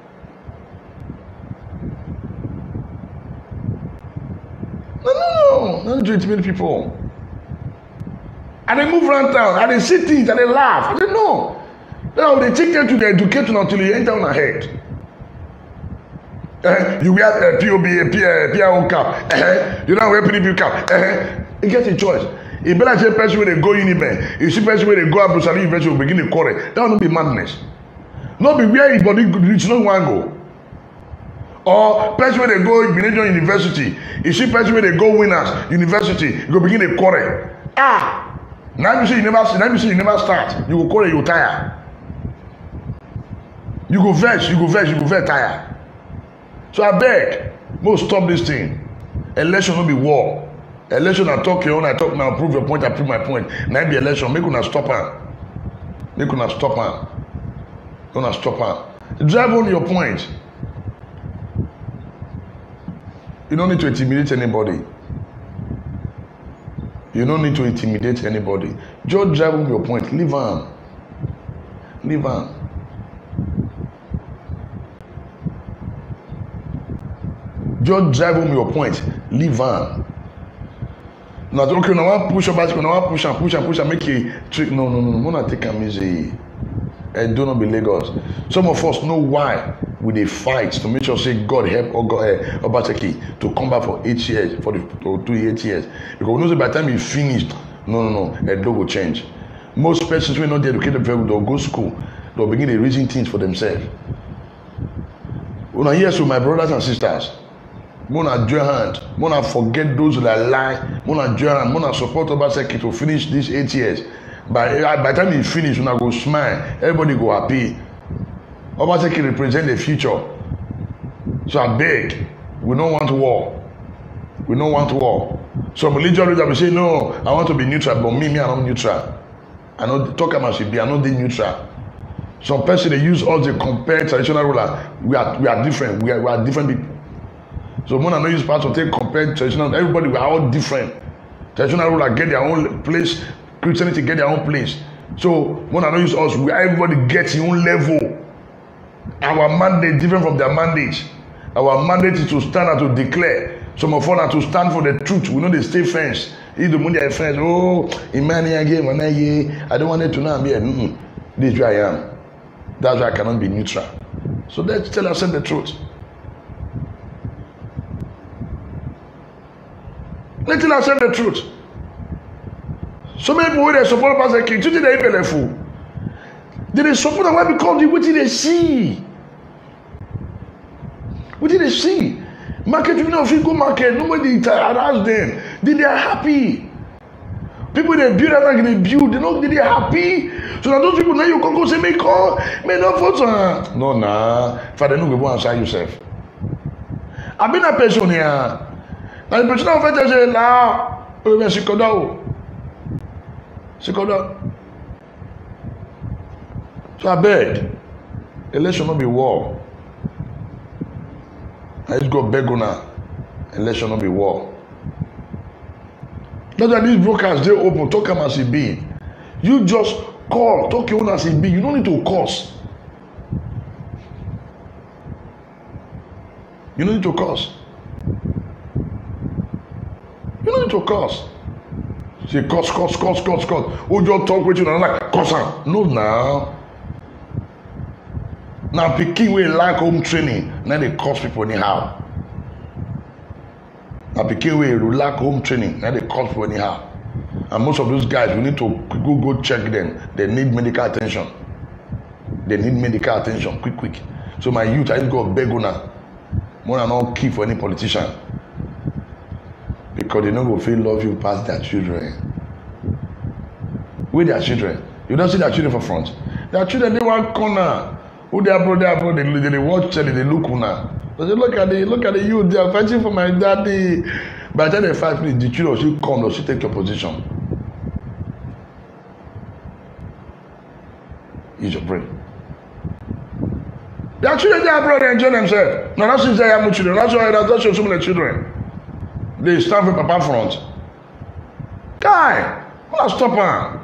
No, no, no. You don't need to intimidate people. And they move around town, and they see things, and they laugh. And they know. Now they take them to the education until you enter on ahead. Uh, you wear a P O B, a P R O cap. Uh, you don't wear P D P cap. Uh, you get a choice. If better say person when they go Uniben, you see person when they go Abu Sali University will begin to quarrel. That will not be madness. Not be where his body reach no one go. Or person when they go Benedict University, you see person when they go Winners University, you go begin to quarrel. Ah, now you see you never, now you see you never start. You go quarrel, you tire. You go vex, you go vex, you go vex tire. So I beg, most stop this thing. Election will be war. Election, I talk your own, I talk now, prove your point, I prove my point. Now be election, make una stop her. Make una stop her. Una stop her. Drive on your point. You don't need to intimidate anybody. You don't need to intimidate anybody. Just drive on your point. Leave on. Leave on. Just drive home your point. Leave on. Now, okay, now I push your bicycle, now I push and push and push and make a trick. No, no, no, no. Not take a easy. And do not be Lagos. Some of us know why we they fight to make sure say God help or God uh, Obateki to come back for eight years, for the to do eight years. Because we know that by the time he finished, no, no, no, a dog will change. Most persons when not educated very they'll go to school, they'll begin to reason things for themselves. When I hear so my brothers and sisters. Mona join hand. Mona forget those that lie. Mona join hand. Mona support Obaseki to finish these eight years. By by the time he finish, Mona go smile. Everybody go happy. Obaseki represent the future. So I beg, we don't want war. We don't want war. Some religious leaders will say, no, I want to be neutral, but me, me, I'm not neutral. I know talk about should be, I'm not the neutral. Some person they use all the compare traditional ruler. We are we are different. We are, we are different people. So when I know use part to take compared traditional, everybody we are all different. Traditional ruler get their own place, Christianity get their own place. So when I know use us, we everybody gets their own level. Our mandate different from their mandate. Our mandate is to stand and to declare. Some of us are to stand for the truth. We know they stay friends. If the money are friends, oh, Imani again, I don't want it to know I'm here. Mm-mm. This is where I am. That's why I cannot be neutral. So let's tell ourselves the truth. Let's tell ourselves the truth. So many people they support Pastor King. You think they are fool? They support them why because what did they see? What did they see? Market, you know, if you go market, nobody harass them. They, they are happy. People they build like they build, they know they are happy. So now those people now you can go say, make call, may not vote. No, nah. Father, no, go answer yourself. I've been a person here. Now the person of faith say, now, we are sick of that. Sick of that. So I beg, election not be war. I just go beg on now. Election not be war. That's why these brokers they open, talk them as it be. You just call, talk your own as it be. You don't need to curse. You don't need to curse. You don't need to curse. Say curse, curse, curse, curse, curse. Oh, just talk with you and like curse. No, now. Now, picking we like home training. Now they curse people anyhow. Now, picking we lack home training. Now they curse people anyhow. And most of those guys, we need to go go check them. They need medical attention. They need medical attention, quick, quick. So my youth, I just go beg now. More than not keep for any politician. Because they don't go feel love you past their children. With their children. You don't see their children for front. Their children, they want corner. Who they are bro, they are bro, they, they, they watch telly, they look now. So they look at the look at the youth, they are fighting for my daddy. By the time they fight, please, the children should come, they should take your position. Use your brain. Their children they abroad they enjoy themselves. No, that's since they have children. That's why that's just some of the children. They stand for Papa front. Guy, wanna stop her?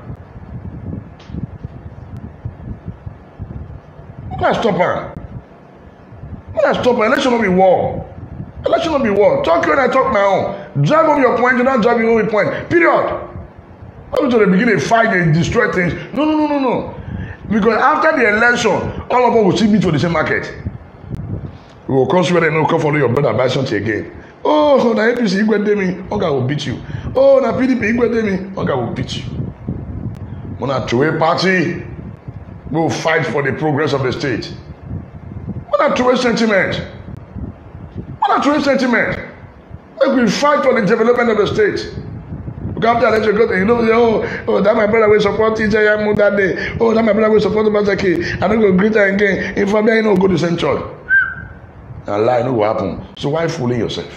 Wanna stop her? Wanna stop her? Election not be war. Election not be war. Talk when I talk my own. Drive home your point, you don't drive your own point. Period. Not to the beginning fight, they destroy things. No, no, no, no, no. Because after the election, all of us will see meet for the same market. We will come where they no come follow your brother buy something again. Oh, na A P C Igwedemi, Oga will beat you. Oh, na P D P Igwedemi, Oga will beat you. Mona Tuwe party will fight for the progress of the state. Mona Tuwe sentiment. Mona Tuwe sentiment. Make we fight for the development of the state. Because after election, go, you know, oh, oh, that my brother will support T J Yamu that day. Oh, that my brother will support Mazaki. I don't go greater again. If I'm there, you know, go to Saint Church. And lie, you know what happen. So why fooling yourself?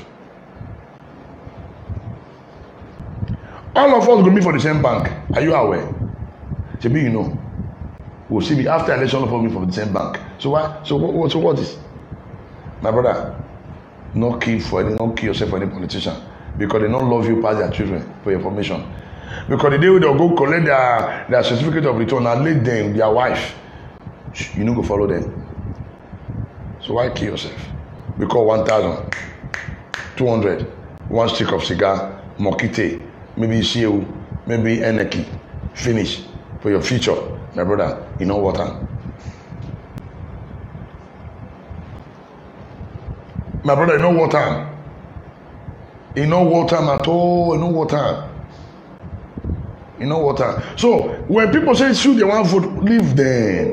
All of us will meet for the same bank. Are you aware? Maybe you know. We'll see me after election, all of us meet for the same bank. So why? So what? So what is? My brother, not kill for any, not kill yourself for any politician. Because they don't love you past their children for your information. Because the day when they'll go collect their, their certificate of return and lead them, their wife, you know go follow them. So why kill yourself? Because one thousand, two hundred, one stick of cigar, mokite, maybe C E U, maybe Eneki, finish for your future. My brother, you know what I'm. My brother, you know what I'm. You know what time at all, you know what time. You know what time. So when people say shoot they want vote, leave them.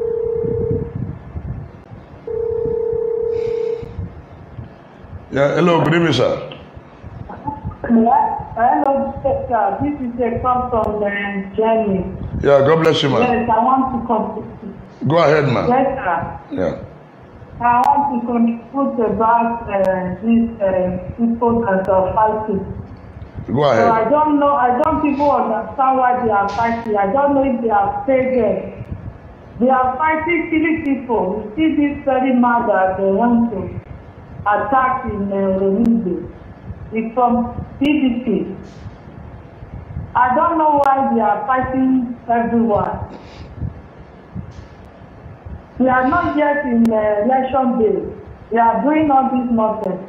Yeah, hello, good evening, sir. Yeah, hello, sir. This is a call from uh, Jenny. Yeah, God bless you, man. Yes, I want to contribute. Go ahead, man. Yes, sir. Yeah. I want to contribute about uh, these uh, people that are fighting. Go ahead. So I don't know, I don't even understand why they are fighting. I don't know if they are paid. They are fighting silly people. You see this very man that they want to attack in uh, Remide. It's from P D P. I don't know why they are fighting everyone. We are not yet in uh, election day. We are doing all this nonsense.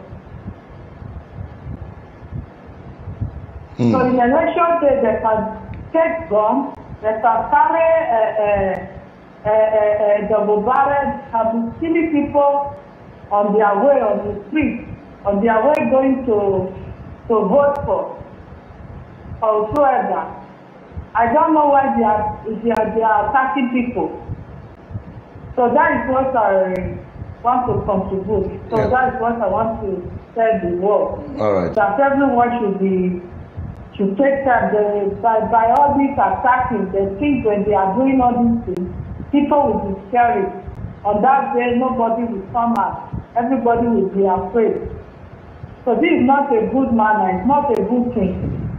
Mm. So in election day, they can take guns, they can carry a, a, a, a double barrel, have silly people on their way on the street, on their way going to to vote for or whoever. I don't know why they are they are, they are attacking people. So that is what I want to contribute. So yeah. That is what I want to tell the world. All right. That everyone should be should take care. The, by by all these attacking, the things when they are doing all these things, people will be scared. On that day, nobody will come out. Everybody will be afraid. So this is not a good manner. It's not a good thing.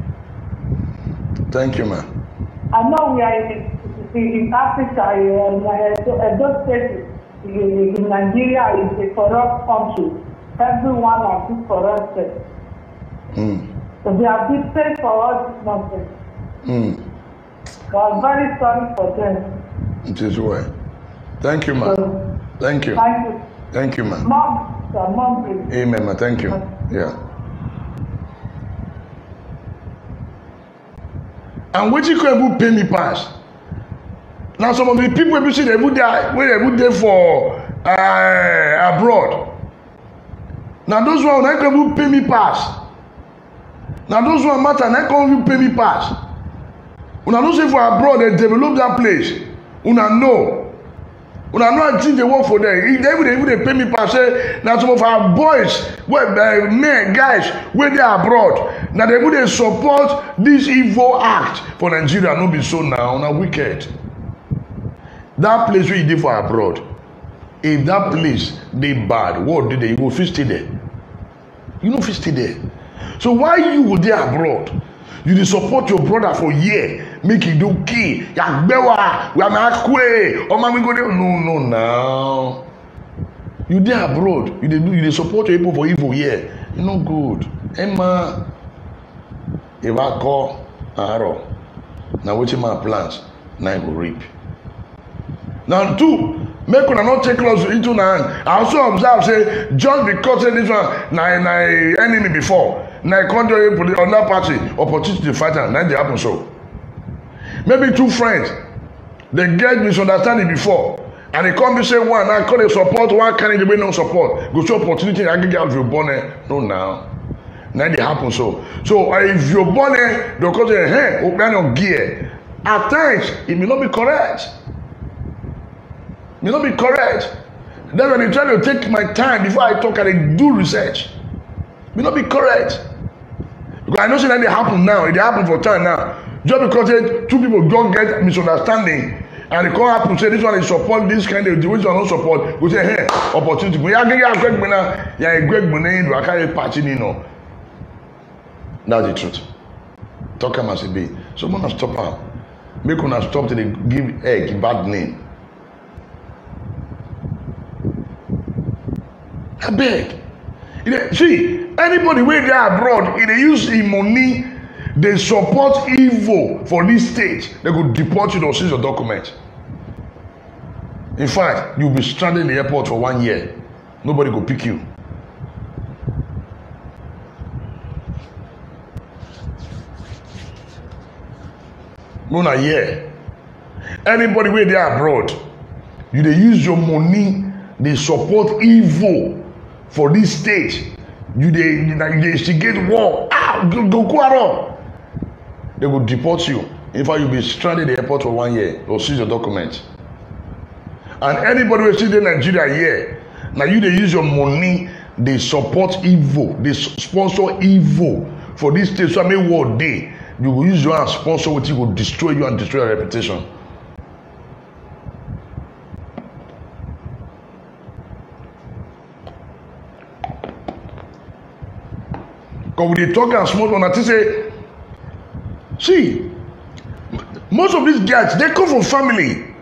Thank you, ma'am. I know we are in. In Africa, uh, those states in Nigeria is a corrupt country. Everyone are too corrupted. Mm. So they are different for us nonsense. Mm. So I'm very sorry for them. It is well. Thank you, ma'am. So, thank you. Thank you. Thank you, ma'am. Mom, sir, mom, please. Amen, ma'am. Thank you. Yeah. And what you can pay me pass? Now some of the people we see they put there, where they put there for uh, abroad. Now those one I can pay me pass. Now those one matter, I can't pay me pass. When I don't say for abroad, they develop that place. When I know, when I know I think they work for them. If they even they pay me pass, say now some of our boys, well, uh, men, guys, when they are abroad, now they would support this evil act for Nigeria. Not be so now, now wicked. That place where you did for abroad, if that place they bad, what did they? You go fit stay there. You know fit stay there. So why you go there abroad? You dey support your brother for year, make he do key. Yagbewa, we are not kwe. Oh man, we go there. No, no, now. You dey abroad, you dey do, you dey support your people for evil here. You no good. Emma, if I call Aro, now wetin my plans, now I go reap. Now two, make una not take laws into na hand. I also observe say just because say this one na na enemy before, na come join the other party opportunity to fight am, na dey happen so. Maybe two friends, they get misunderstanding before, and they come be say one, now call they support one candidate wey no support. Go show opportunity and get out of your bonnet. No now. Now they happen so. So uh, if you're born there, they'll call you hey, open your gear. At times, it may not be correct. It may not be correct. Then when they try to take my time before I talk and I do research, it may not be correct. Because I know that they happen now, it happen for time now. Just because they, two people don't get misunderstanding and they come up and say this one is support this kind of the which one not support, we say hey, opportunity. We are getting a great money, yeah, a great money, we are carrying party, you know. That's the truth. Talk am as it be. So una stop am. Make una stop to give egg bad name. I beg. See, anybody wey dey abroad, if they use im money, they support evil for this state, they go deport you or seize your document. In fact, you'll be stranded in the airport for one year. Nobody go pick you. Una here. Anybody wey dey abroad, you dey use your money, dey support evil for this state. You dey you dey instigate war. Ah, go go quarrel. They will deport you. In fact, you'll be stranded in the airport for one year or seize your document. And anybody wey still dey Nigeria here, now you dey use your money, dey support evil, dey sponsor evil for this state. So I mean, war dey. You will use your hand sponsor what will destroy you and destroy your reputation. Because when they talk and small on that, say, see, most of these guys, they come from family.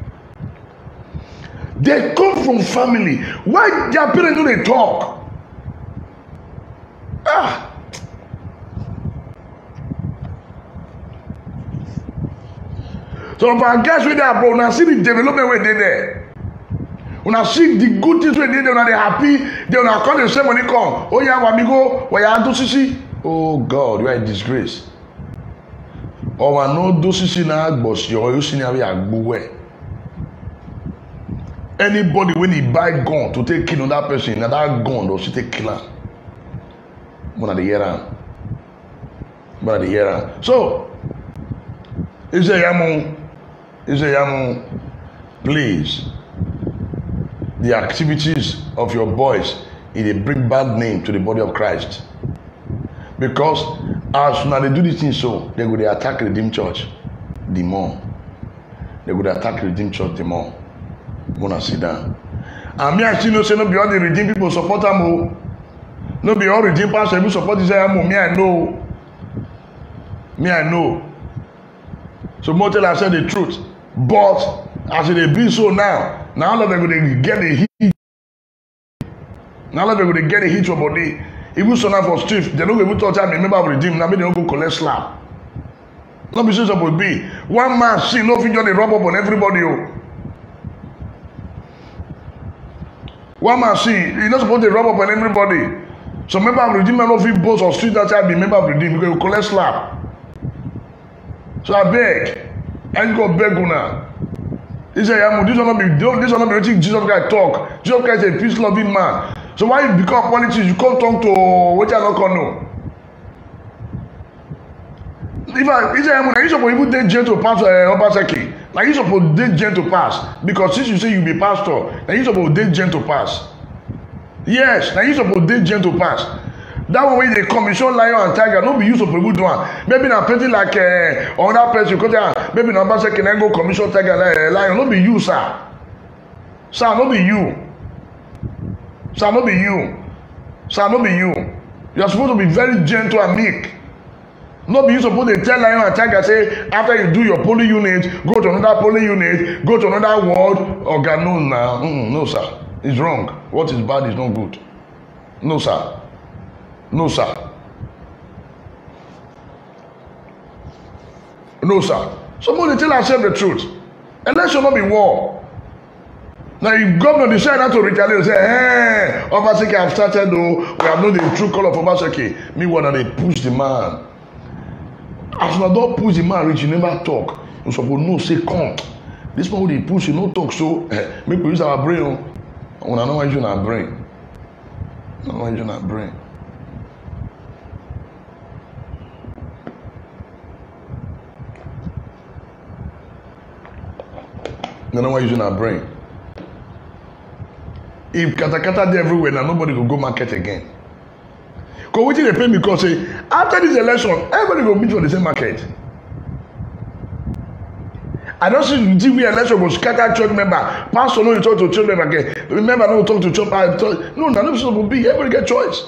They come from family. Why their parents do they talk? Ah. So if our guys with that, bro, when I see the development where they there, when I see the good things where they there, when they happy, they when I call the same money come. Oh yeah, wamigo, where you do sisi? Oh God, you are a disgrace. Oh, I know do sisi na boss, you you see now we are good. Anybody when he buy gun to take kill another person, now that gun does she take killer. One of the year, one of the year. So, is a yamu. Is a yamu, please. The activities of your boys, it they bring bad name to the body of Christ. Because as now they do this thing so, they go they attack the Redeemed Church the more. They go they attack the Redeemed Church the more. Gonna sit down. And me I still know say no be all the redeemed people support them. No be all redeemed pastors who support this amo. Me I know. Me I know. So more tell I said the truth. But as it be so now, now that they're going to get a hit, now that they're going to get a hit your body, even so now for street, they don't even touch me. Remember redeem. Now they don't go collect slap. Not be so supposed to be. One man see no finger they rub up on everybody. Oh. One man see he not supposed to rub up on everybody. So member of redeem no fit boss or street that child be member of redeem because you collect slap. So I beg. I go beg una. He say, "Yamu, this will not be this will not be wetin Jesus Christ talk. Jesus Christ is a peace-loving man. So why you become politics? You come talk to wetin I no come know." If I, he say, "Yamu, na you suppose even dey jail to pass uh, Obaseki. Na you suppose dey jail to pass because since you say you be pastor, na you suppose dey jail to pass. Yes, na you suppose dey jail to pass." That one when they come, you show lion and tiger. No be you supposed to one. Maybe na person like uh, another person. Because uh, maybe na person can go commission tiger uh, lion. No be you, sir. Sir, no be you. Sir, no be you. Sir, no be you. You are supposed to be very gentle and meek. No be you supposed to tell lion and tiger say after you do your polling unit, go to another polling unit, go to another ward. Or God no, nah. mm, no, sir. is wrong. What is bad is not good. No, sir. No, sir. No, sir. Somebody tell ourselves the truth. Election not be war. Now, if governor decide not to retaliate, say, hey, Obaseki have started, though, we have known the true color of Obaseki. Meanwhile, they push the man. As you don't push the man, rich, you never talk. You suppose no say, come. This one they push, you no talk, so eh, make we use our brain. When I know why you not brain. I know why you not brain. I know why you not brain. If katakata dey everywhere, now nobody will go market again. Because what they pay me because say after this election, everybody will meet for the same market. I don't see the T V election was scatter church member. Pastor no talk to church member again. Remember no talk to church. No, none of this will be. Everybody get choice.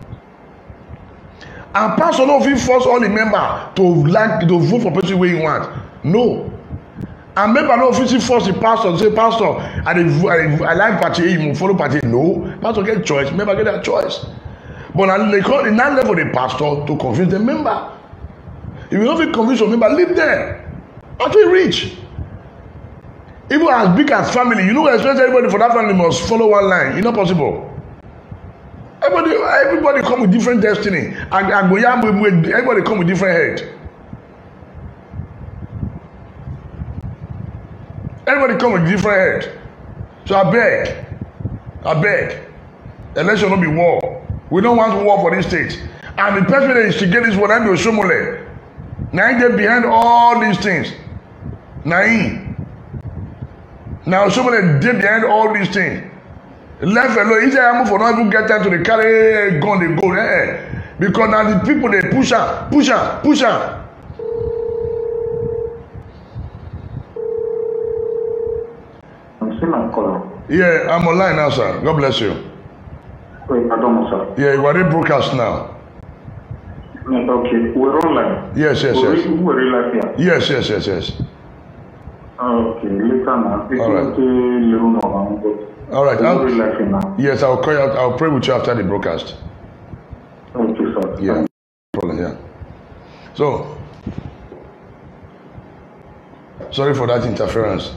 And pastor no fit force all the member to like to vote for person wey he want. No. And member no fit force the pastor to say, Pastor, I dey I, I like party A, you follow party. No. Pastor get choice. Member get that choice. But now they call it now level the pastor to convince the member. If you don't feel convince your member, leave them. Until rich. Even as big as family, you know, especially everybody for that family must follow one line. It's not possible. Everybody, everybody come with different destiny. And, and everybody come with different head. Everybody come with different head. So I beg, I beg, election will be war. We don't want war for this state. And the person that instigate this one, I'm your Shomole. Now he get behind all these things. Now he. Now Shomole dey behind all these things. Left alone, he say I move for not even get time to the carry gun they go. Eh? Because now the people they push her, push her, push her. Yeah, I'm online now, sir. God bless you. Wait, pardon, sir. Yeah, you are in broadcast now. Okay, we're online. Yes, yes, we're yes. We're live here. Yes, yes, yes, yes. Okay, later now. All right. All right. I'll, now. Yes, I'll call you out. I'll pray with you after the broadcast. Okay, sir. Yeah. No problem, yeah. So, sorry for that interference.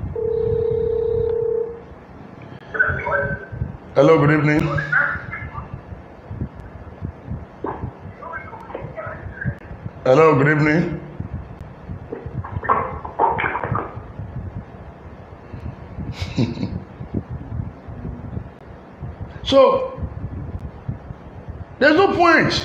Hello, good evening. Hello, good evening. So, there's no point.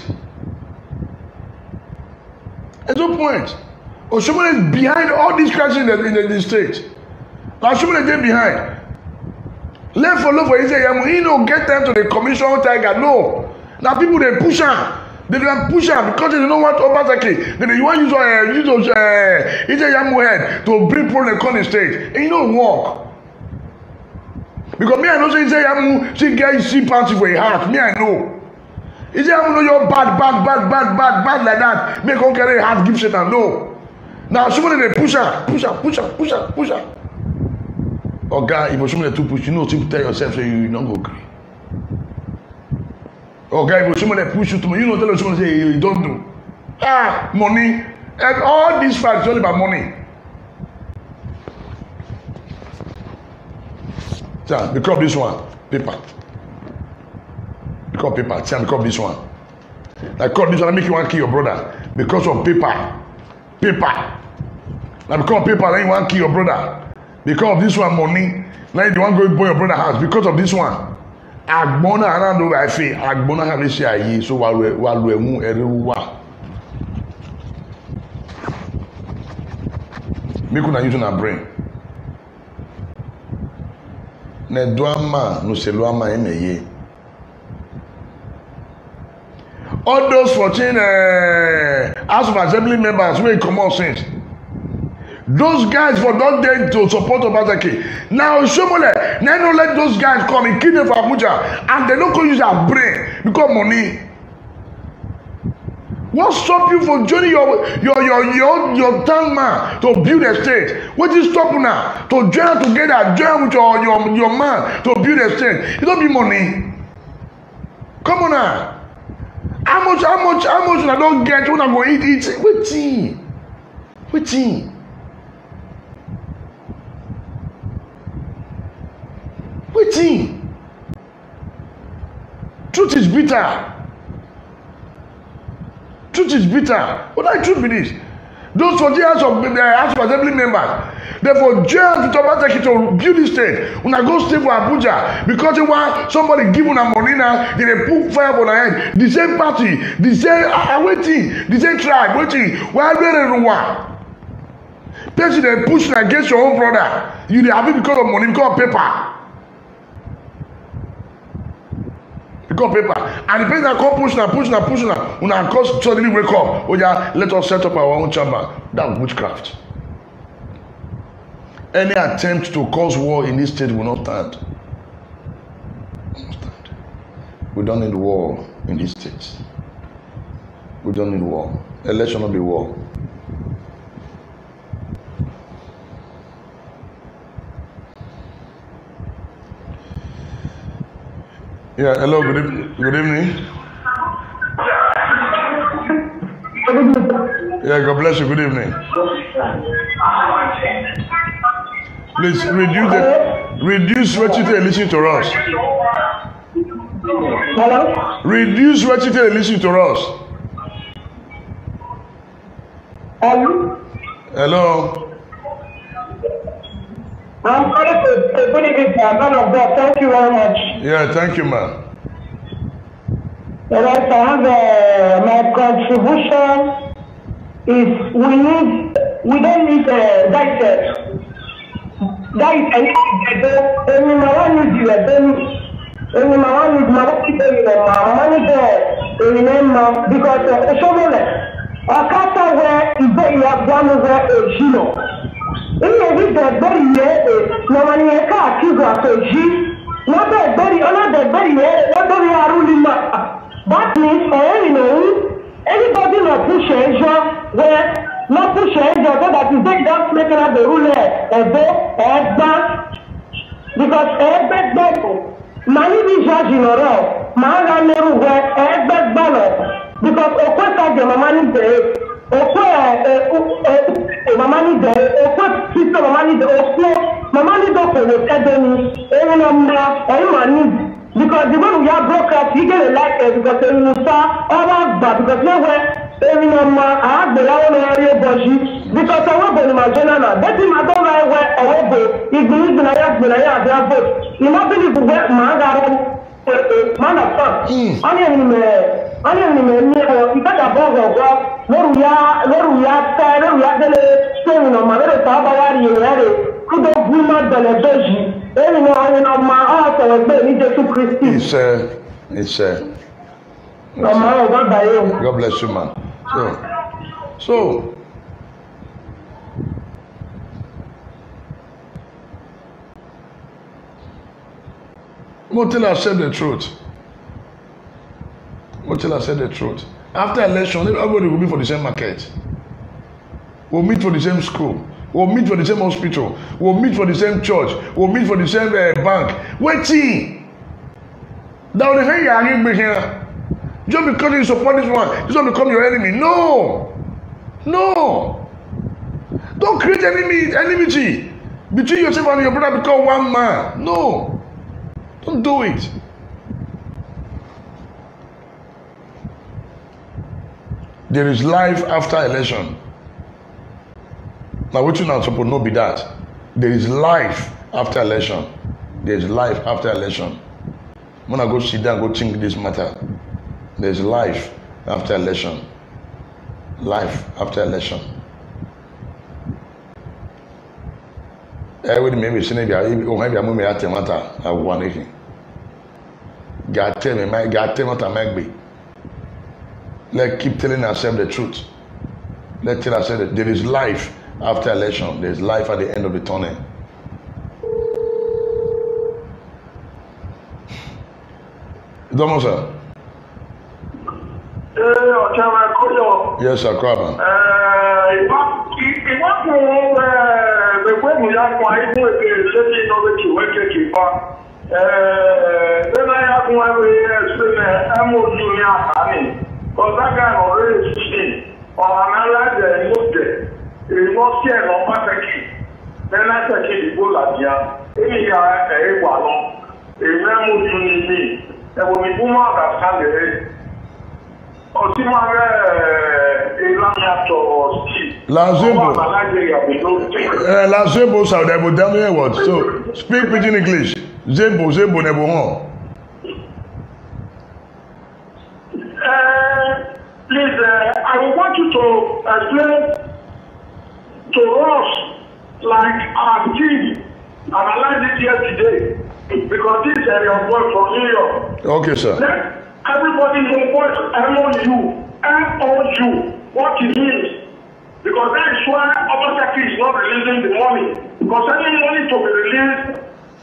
There's no point. Oshomole is behind all these crises in the, in the, in the state. Now, Oshomole is behind. Left for love for Israel, he don't get time to the commission tiger. No. Now people they push her. They don't push her because they don't want Obaseki. They want use uh, use those uh, Israel head to bring problem on the state. And you don't work. Because me I know say Israel she get see party for a heart. Me I know. Israel know you're bad, bad, bad, bad, bad, bad like that. Make her carry heart give Satan. No. Now somebody they push her, push her, push her, push her, push her. Oh God, if you too push, you know to tell yourself so you don't go agree. Oh God, if you push you to me, you know tell someone say you don't do. Ah, money. And all these facts all about money. So because this one, paper. Because paper, see, because this one. Like because this one, I make you want to kill your brother. Because of paper. Paper. Now because of paper, then you want to kill your brother. Because of this one money, now you want to go buy your brother's house. Because of this one, Agbona around the I feel Agbona have this year, so while we while we move everywhere. Make una use our brain. Ne doama no seluama emeye. All those fourteen uh, House of Assembly members wey come out since. Those guys for not there to support Obaseki. Now Shomole, now don't let those guys come and kill them for Abuja, and they don't go use their brain because money. What stop you from joining your your your your your town man to build a state? What is stop you now to join together, join with your your your man to build a state? It don't be money. Come on now. How much how much how much I don't get when I go eat it? Waiting, waiting. Waiting. Truth is bitter. Truth is bitter. What I truth be this? Those for the house of the house of assembly members, therefore jail to Tobago to build this state. When I go stay for Abuja because they want somebody give una money now, they put fire on their head. The same party, the same ah waiting, the same tribe waiting. Why very one? President pushing against your own brother. You dey happy because of money, because of paper. Because of paper. And the president come push now, push now, push now. When I come suddenly wake up, oh yeah, let us set up our own chamber. That's witchcraft. Any attempt to cause war in this state will not stand. Will not stand. We don't need war in this state. We don't need war. Election will be war. Yeah, hello, good evening. Good evening. Yeah, God bless you. Good evening. Please reduce the reduce what you listen to us. Hello? Reduce what you listen to us. Hello? Hello. I'm calling to to put it in the man of God. Thank you very much. Yeah, thank you, man. All right, I have uh, my contribution is we need we don't need uh, that uh, that is any ghetto. Any man need you then any man need man people in the man there remember because uh, so many Akata where is there you have one over a Gino. Iye bi dẹgbẹri yẹ nọmọni yẹ káàkiri àtọjí lábẹ ẹgbẹri ọlọdẹgbẹri yẹ lọdọri arúlímà that means ọ̀rẹ́rì lòun anybody na push ẹjọ́ wẹ na push ẹjọ́ so that is they just make up the rule ẹgbẹ ẹgbà because ẹgbẹ gbẹkọ màá níbi ìṣáàjì lọ́rọ̀ màá ra lẹrù wẹ ẹgbẹ gbọlọ because òkú ìtajà màmá ní bẹ̀rẹ̀ òkú ẹ màmá ní bẹ̀rẹ̀ òkú sísè màmá ní bẹ̀rẹ̀ òkú màmá ní dọ̀kọ̀lẹ̀ kẹ́dẹ́ ni ẹ̀yin náà mọ ẹ̀yin mà ní because the way we are broadcast you get a like it because ẹ̀yin ní sá ọba àgbà because lẹ́wẹ̀ ẹ̀yin náà mọ àgbẹ̀láwọ̀ náà rí ẹ̀bọ̀jì because ọwọ́ bò ní màjọ́nà náà bẹ́ẹ̀ni màá dọ́ra ẹ̀wẹ̀ ọwọ́ bò ìgbìyànjú ìgbìyànjú ìgbìyànjú àbí àbò ìmọ̀bìlì gbogbo màá gara man of God. Ani ẹni mẹ ani ẹni mẹ ní ẹ ìtajà bọ́ọ̀gù ọ̀gá lóru ya lóru ya tẹ lóru ya délé sẹ́yìn náà mà lórí tọ́ bá wà rí ìyẹn rẹ̀ kúndó gbúmọ̀ bẹ̀rẹ̀ bẹ́ẹ̀jì ẹ̀yìn náà ọ̀yìn náà mà ọ̀ sọ̀rọ̀ gbé ní Jésù Kristi. Iṣẹ́ iṣẹ́. Ọmọ ọ̀gá bàyẹ̀ o. God bless you, man. So so. Mo tell ourselves the truth. Mo tell ourselves the truth. After election, everybody will be for the same market. We'll meet for the same school. We'll meet for the same hospital. We'll meet for the same church. We'll meet for the same uh, bank. Waiting. That will hang your here. Just because you support this one, this one become your enemy. No. No. Don't create enemy, enmity between yourself and your brother become one man. No. Don't do it. There is life after election. Now, what you not supposed to know be that there is life after election. There is life after election. When I go sit down, go think this matter. There is life after election. Life after election. Everybody maybe say maybe oh maybe I'm maybe at matter I want it. God tell me, my God tell me what I make be. Let's keep telling ourselves the truth. Let's tell ourselves that there is life after election. There is life at the end of the tunnel. Domo sir. Ee, ọ̀chẹ́wẹ̀ kóyọ̀. Yes, sir, Kwaba. Ìwọ́pọ̀ ẹgbẹ́ mi ya kwa ikú èké lẹ́sí ìnọ́wẹ́kì wẹ́kẹ̀kì pa. Ẹ̀ẹ́dẹ́gbẹ́ ya fún ẹgbẹ́ ẹ̀sùn ẹ̀mú ojú ní àkàní. Kọ̀ọ̀dága ọ̀rẹ́ ìṣiṣẹ́ ọ̀hánálá jẹ́ ìmọ̀jẹ̀ èèmọ̀ sí ẹ̀nà pàtàkì lẹ́nà tẹ̀kì ìdìbò làbíà. Èmi ya ẹ̀ẹ́ wà lọ. Èmi ẹ̀mú ojú ní ní ẹ̀wọ̀n mi fún mọ́ àgàsá lẹ́rẹ́. Lazebo. Uh, Lazebo Saudabo Damian what? So speak pidgin English. Zebo Zebo Nebo Hon. Please, uh, I want you to explain to us like our team analyzed it yesterday because this area of work from New York. Okay, sir. Let everybody know what M O U, M O U, what it means. Because that is why Obaseki is not releasing the money. Because any money to be released,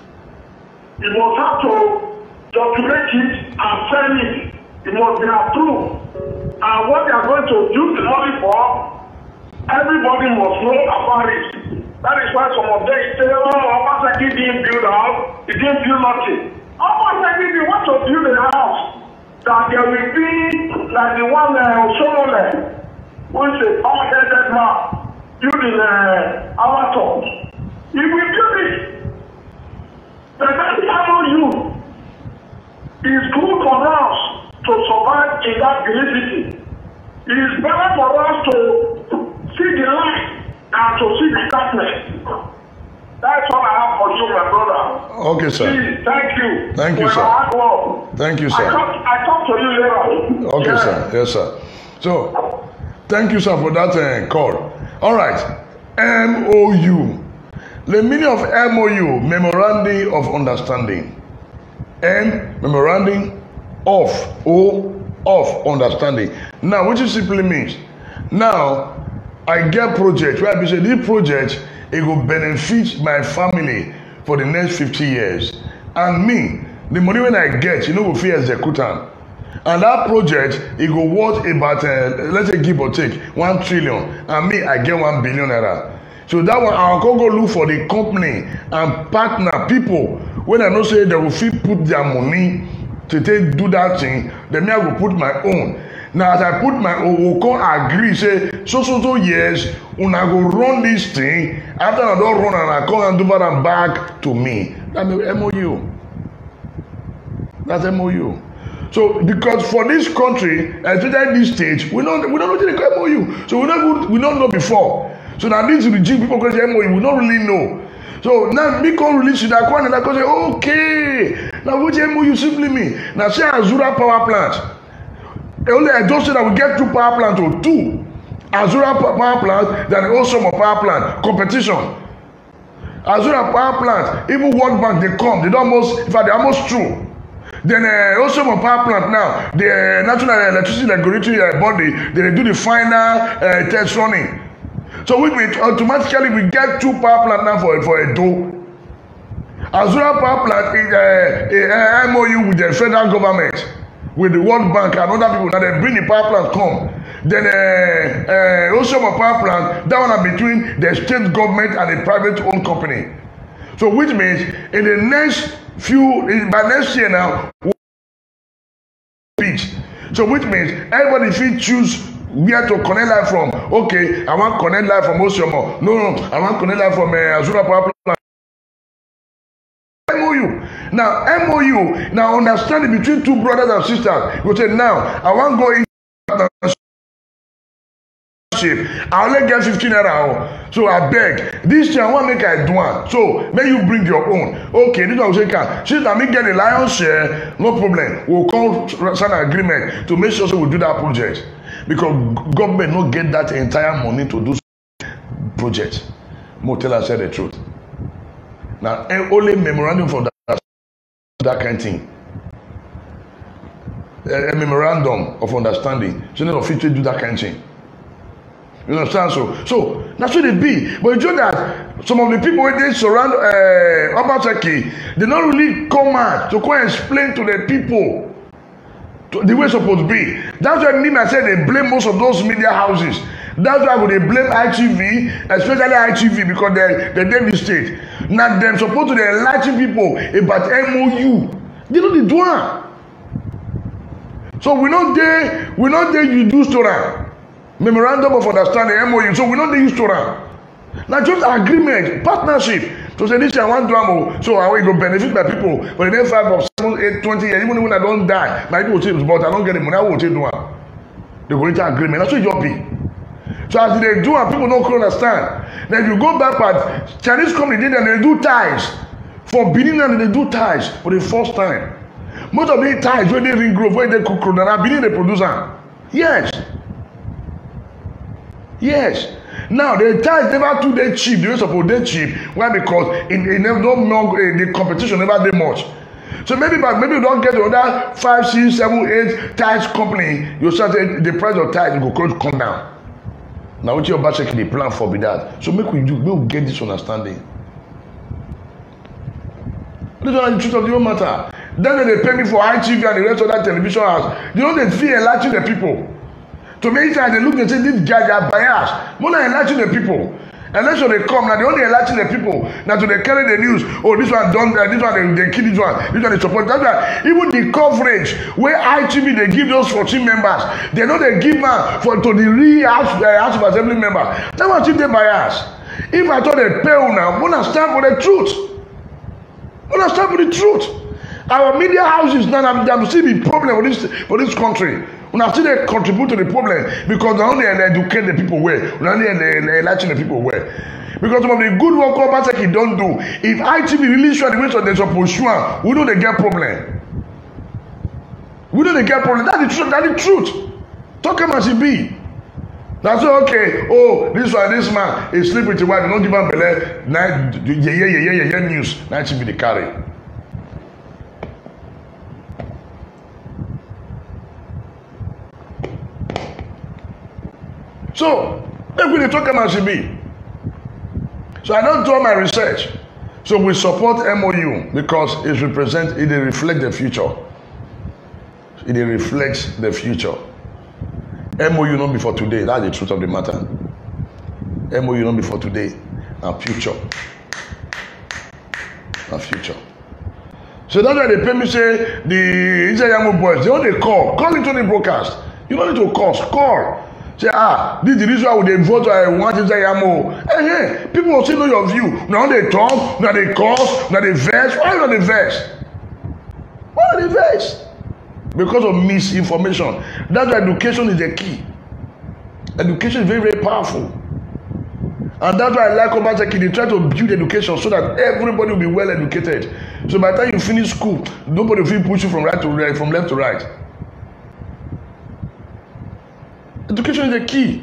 it must have to document it and send it. It must be approved. And what they are going to use the money for, everybody must know about it. That is why some of them say, oh, Obaseki didn't build a house, he didn't build nothing. Obaseki, they want to build a house that there will be like the one uh, Solomon, who is a power-headed man, building uh, our top. He will build it. The very M O U is good for us to survive in that felicity. It is better for us to see the light than to see the darkness. That's all I have for you, my brother. Okay, sir. Please, thank you. Thank you, for sir. your hard work. Thank you, sir. I talk, I talk to you later. Okay, Yeah. sir. Yes, sir. So, thank you, sir, for that uh, call. All right. M O U. The meaning of M O U, Memorandum of Understanding. M, Memorandum of, O, of Understanding. Now, what it simply means, now, I get project, where I say this project, it will benefit my family for the next fifty years. And me, the money when I get, you know, will feel executant. And that project, it go worth about, uh, let's say, give or take, one trillion. And me, I get one billion naira. So that one, I'll go look for the company and partner people. When I know say they will fit put their money to take do that thing, then me I will put my own. Now as I put my own, we can agree, say, so so so years, when I go run this thing, after I don't run and I come and do that and back to me. That's M O U. That's M O U. So because for this country, especially this stage, we don't we don't know the M O U. So we don't we don't know before. So now this regime people can say M O U, we don't really know. So now we can release that one and I can say, okay, now what M O U simply mean? Now say Azura power plant. Only I just say that we get two power plants or two. Azura power plant, then also more power plant competition. Azura power plant, even World Bank they come, they don't almost, in fact they almost true. Then uh, also more power plant now, the uh, National Electricity Regulatory uh, Body, they do the final uh, test running. So we mean automatically we get two power plant now for for a do. Azura power plant is uh, a M O U with the federal government, with the World Bank and other people. Now they bring the power plant come. Then uh, uh, also more power plant, that one are between the state government and the private owned company. So which means in the next few, by next year now, we'll beach. So which means everybody if you choose where to connect life from. Okay, I want connect life from Oshomo. No, no, I want connect life from uh, Azura power plant. M O U. Now M O U, now understanding between two brothers and sisters. You say now I want go in partnership. I only get fifteen naira. So I beg. This thing I want make I do one. So may you bring your own. Okay, this one say can. Since I me get a lion's share, no problem. We'll come sign an agreement to make sure so we do that project. Because government not get that entire money to do project. Mo tell us the truth. Now only memorandum for that that kind of thing. A, a memorandum of understanding. So they officially do that kind of thing. You understand? So, so that's what it be. But you know that some of the people when they surround uh, Obaseki, they don't really come out to go and explain to the people to the way it's supposed to be. That's why me, I say they blame most of those media houses. That's why they blame I T V, especially I T V, because they they did this state. Now they're supposed to enlighten people about M O U. They know the do it. So we not there, we not there you do story. Memorandum of understanding M O U. So we not there use story. Now just agreement, partnership. To say this I want to so I will go benefit my people for the next five or seven, eight, twenty years. Even when I don't die, my people will say, but I don't get the money, I will take one. They go into agreement. That's what you'll be. So as they do and people don't understand. Then you go back at Chinese company did and they do ties. For Benin and they do ties for the first time. Most of the ties when they ring growth, when they cook and I Benin they produce them. Yes. Yes. Now the ties never too they cheap. They were supposed they cheap. Why? Because in, in no long uh, the competition never that much. So maybe but maybe you don't get another five, six, seven, eight ties company, you start the price of ties will come down. Now what your budget the plan for be that. So make we do we'll get this understanding. This is the truth of the whole matter. Then they pay me for I T V and the rest of that television house. You know they feel enlighten the people. To make sure they look and say these guys are biased. More than enlighten the people. Unless they come now, they only enlighten the people. Now to they carry the news. Oh, this one done. Uh, this one they, they kill this one. This one they support. That's why even the coverage where I T V they give those fourteen members, they know they give man for to the real house, uh, house of assembly members. That one if they bias. If I thought they pay now, we wanna stand for the truth. We wanna stand for the truth. Our media houses now have still the problem for this for this country. We still they contribute to the problem because not only they educate the people well, not only they enlighten the people well. Because some of the good work Obaseki don't do. If I T V really show the way so they're supposed to, we know they get problem. We know they get problem. That's the truth. That's the truth. Talk as it be. That's okay. Oh, this one, this man is sleep with the wife. Don't give him belay. Night, yeah, yeah, yeah, yeah, yeah, news. Night T V the carry. So, if we talk about C B, so I don't do my research. So we support M O U because it represents, it reflects the future. It reflects the future. M O U not before today. That's the truth of the matter. M O U not before today. Our future. Our future. So that's why they pay me say the Israeli boys. They only call. Call into the broadcast. You don't need to call. Call. Say, ah, this is the reason why they vote I want to say Yamo. Hey, hey, people will still know your view. Now they talk, now they cause, now they vex. Why are they vex? Why are they vex? Because of misinformation. That's why education is the key. Education is very, very powerful. And that's why I like Obaseki. They try to build education so that everybody will be well educated. So by the time you finish school, nobody will push you from right to right, from left to right. Education is the key.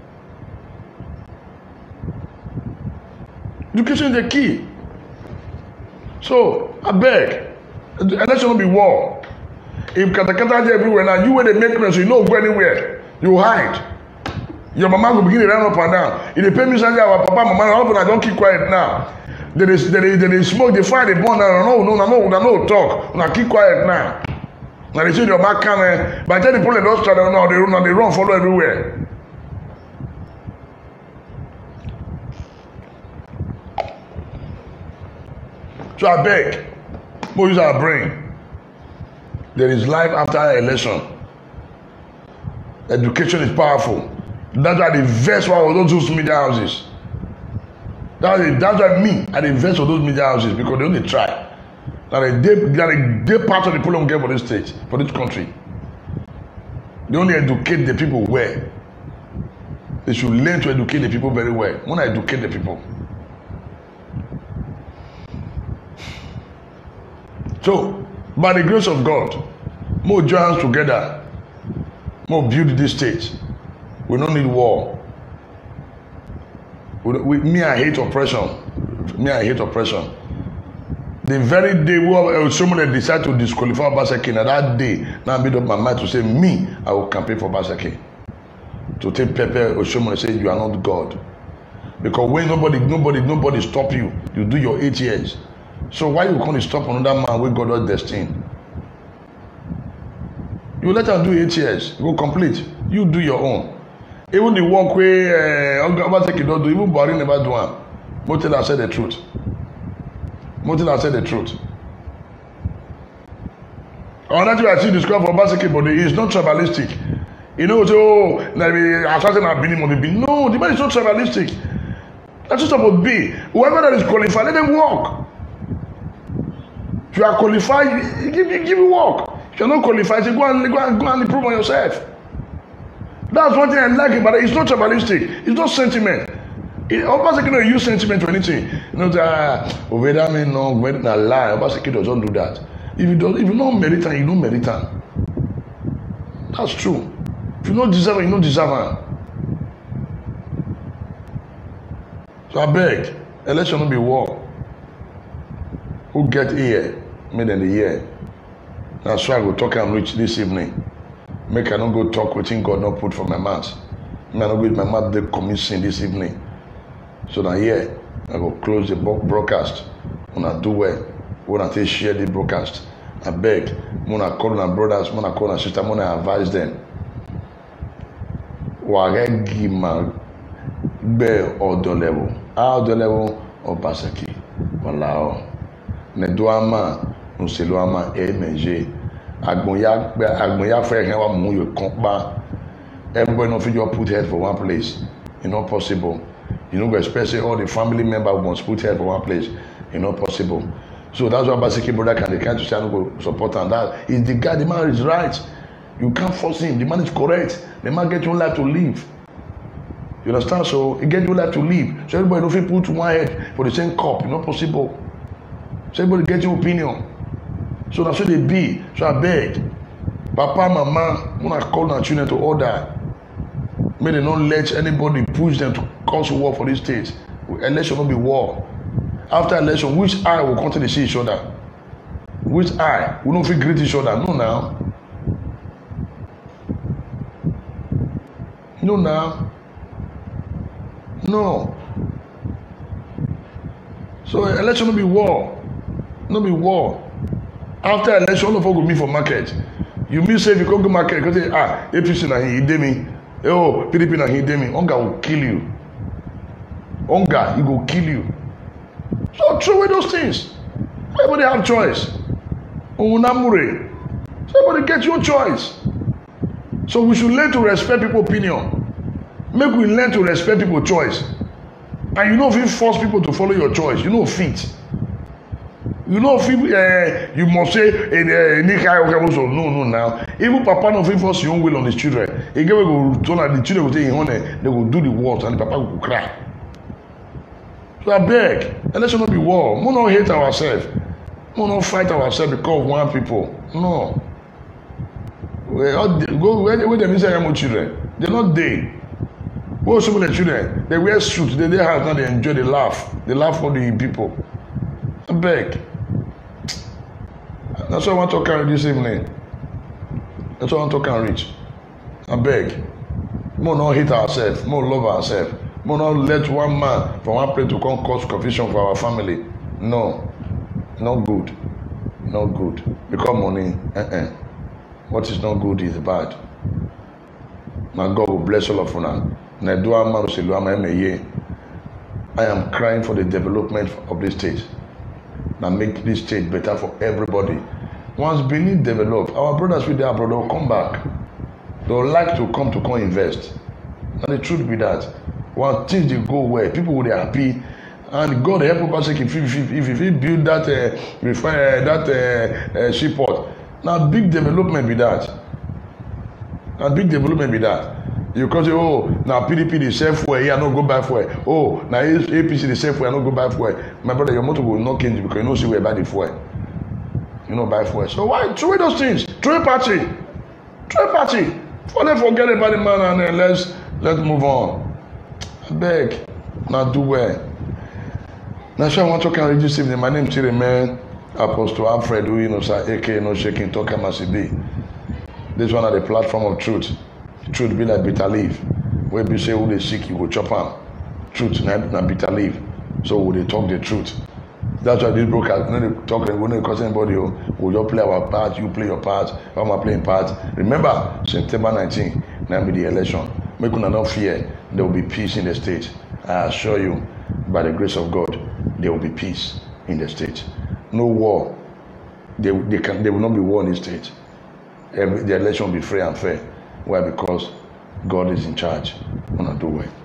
Education is the key. So, I beg, election will be war. If katakata everywhere now, you where they make noise, you don't go anywhere. You hide. Your mama will begin to run up and down. If they pay me something, our papa, mama, all of them, I don't keep quiet now. They they they, they, they smoke, they fire, they burn. No, no, no, no, no, no talk. Now keep quiet now. Now they say your back camera, by the time the people don't start now, they run, they run, follow everywhere. So I beg, we use our brain. There is life after election. Education is powerful. That's why I invest for those media houses. That's, that's why me, I invest for those media houses because they only try. That they, they, they part of the problem get for this state, for this country. They only educate the people well. They should learn to educate the people very well. When I educate the people. So, by the grace of God, more join together, more build this state. We don't need war. We, we, me, I hate oppression. Me, I hate oppression. The very day we someone decide to disqualify Obaseki, and that day, now I made up my mind to say, me, I will campaign for Obaseki. To take Pepe Oshomole and say, you are not God. Because when nobody, nobody, nobody stop you, you do your eight years. So why you can't stop another man with God or destiny? You let am do eight years, you go complete. You do your own. Even the work wey Obaseki don do, even Buhari never do am. Motela said the truth. Motela said the truth. Another thing I see described for Obaseki body is not tribalistic. You know, so assassin have been on the bin. No, the man is not tribalistic. That's just about be. Whoever that is qualified, let them work. If you are qualified, give you give you work. If you're not qualified, say go and go and go and improve on yourself. That's one thing I like about it. It's not tribalistic. It's not sentiment. Obaseki don't use sentiment for anything. You know that over there me no when na lie. Obaseki doesn't do that. If you don't, if you don't merit it, you don't merit it. That's true. If you don't deserve it, you don't deserve it. So I beg, election will be war. Who get here, made in the year. That's why I go talk and reach this evening. Make I not go talk with him God not put for my mouth. I not go with my mouth they commit sin this evening. So now here, I go close the broadcast. When I do well, when I say share the broadcast, I beg, when I call my brothers, when I call my sister, when I advise them. Wage my be other level. Other level of Obaseki. Walao. Ne doama, no seloama emeje. Agbonya agbonya fe hen wa mu yo kompa. Everybody no fit just put head for one place. It's not possible. You know, especially all the family members must put head for one place. It's not possible. So that's why Obaseki brother can they can't say no go support and that is the guy, the man is right. You can't force him. The man is correct. The man get your life to live. You understand? So he get your life to live. So everybody don't fit put one head for the same cup. It's not possible. So everybody get your opinion. So that's what they be. So I beg, Papa, Mama, when I call their children to order, may they not let anybody push them to cause war for this state. Election will be war. After election, which eye will continue to see each other? Which eye? We don't feel greet each other. No, now. No, now. No. So election will be war. No be war. After election, all of us go meet for market. You mean say if you come to market, you say, ah, A P C na he dey me. Oh, P D P na he dey me. Hunger will kill you. Hunger, he will kill you. So throw away those things. Everybody have choice. Unamure. So everybody get your choice. So we should learn to respect people's opinion. Make we learn to respect people's choice. And you know if you force people to follow your choice, you know fit. You know if you, uh, you must say uh, no no now. Even Papa no fit force your own will on his children. He give go turn and the children will say honor, they will do the work and the Papa will cry. So I beg, election not be war. We not hate ourselves. We not fight ourselves because of one people. No. We all go where where them say I'm children. They're not there. What some of the children? They wear suits. They they have now they enjoy. They laugh. They laugh for the people. I beg. That's why I want to carry this evening. That's why I want to carry reach. I beg. More not hate ourselves. More love ourselves. More not let one man from one place to come cause confusion for our family. No. Not good. Not good. Because money. Uh-uh. What is not good is bad. My God will bless all of you now. I am crying for the development of this state. Now make this state better for everybody. Once Benin develop, our brothers with their brother will come back. They will like to come to come invest. And the truth be that, once things they go well, people will be happy. And God help us if if if if He build that uh, refine uh, that uh, uh, seaport. Now big development be that. Now big development be that. You can say, oh, now P D P the sell fuel, here I no go buy fuel. Oh, now A P C the sell fuel, I no go buy fuel. My brother, your motor will not change because you know see where buy the fuel. You know buy fuel. So why throw those things? Throw a party. Throw a party. For them forget about the man and then let's let's move on. I beg. Now do well. Now so I want to carry this evening. My name is Chireman Apostle Alfred Uyinosa, aka No Shaking Talker Masibi. This one at the platform of truth. Truth be like bitter leaf. When you say who they sick, you go chop am. Truth na, na bitter leaf. So we they talk the truth. That's why this broadcast, when they talk, when they cause anybody, we'll just play our part, you play your part, I'm playing part. Remember, September nineteenth, now be the election. Make una not fear, there will be peace in the state. I assure you, by the grace of God, there will be peace in the state. No war. They, they, can, they will not be war in the state. Every, the election will be free and fair. Why? Because God is in charge. Una do well.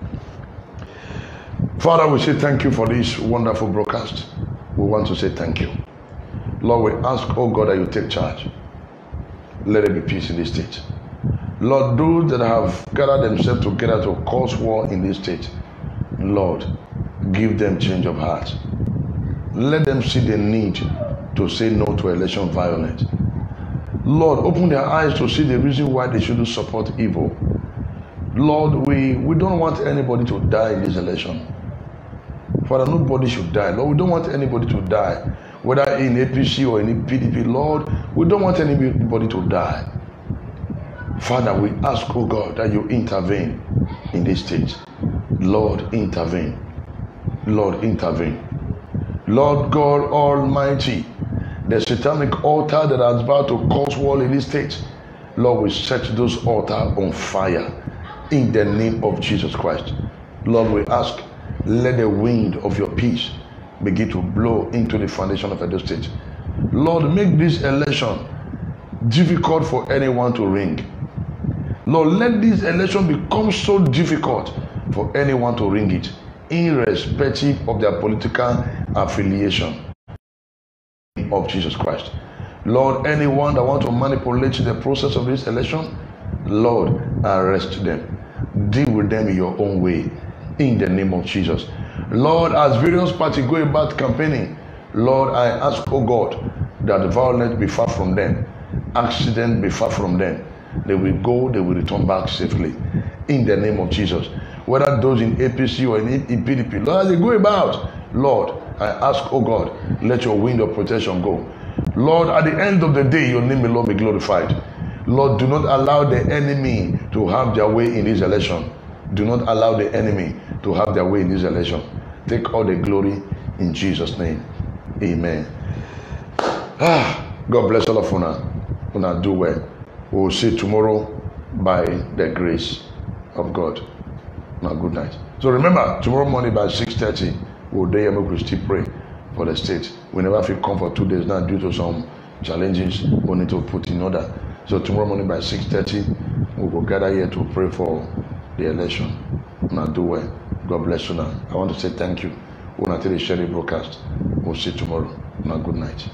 Father, we say thank you for this wonderful broadcast. We want to say thank you. Lord, we ask, oh God, that you take charge. Let there be peace in this state. Lord, those that have gathered themselves together to cause war in this state, Lord, give them change of heart. Let them see the need to say no to election violence. Lord, open their eyes to see the reason why they shouldn't support evil. Lord, we, we don't want anybody to die in this election. Father, nobody should die. Lord, we don't want anybody to die. Whether in A P C or in P D P, Lord, we don't want anybody to die. Father, we ask, oh God, that you intervene in this state. Lord, intervene. Lord, intervene. Lord God Almighty, the satanic altar that is about to cause war in this state, Lord, we set those altars on fire in the name of Jesus Christ. Lord, we ask, let the wind of your peace begin to blow into the foundation of Edo State. Lord, make this election difficult for anyone to ring. Lord, let this election become so difficult for anyone to ring it, irrespective of their political affiliation of Jesus Christ. Lord, anyone that wants to manipulate the process of this election, Lord, arrest them. Deal with them in your own way, in the name of Jesus. Lord, as various parties go about campaigning, Lord, I ask, oh God, that violence be far from them, accident be far from them. They will go, they will return back safely, in the name of Jesus. Whether those in A P C or in, in P D P, Lord, as they go about, Lord, I ask, oh God, let your wind of protection go. Lord, at the end of the day, your name alone be glorified. Lord, do not allow the enemy to have their way in this election. Do not allow the enemy to have their way in this election. Take all the glory in Jesus' name. Amen. Ah, God bless all of una. Una do well. We will see tomorrow by the grace of God. Now, good night. So remember, tomorrow morning by six thirty, we'll there we still pray for the state. We never feel come for two days now due to some challenges we need to put in order. So tomorrow morning by six thirty, we will gather here to pray for the election. Now do well. God bless you now. I want to say thank you. We'll not tell share the broadcast. We'll see you tomorrow. Now good night.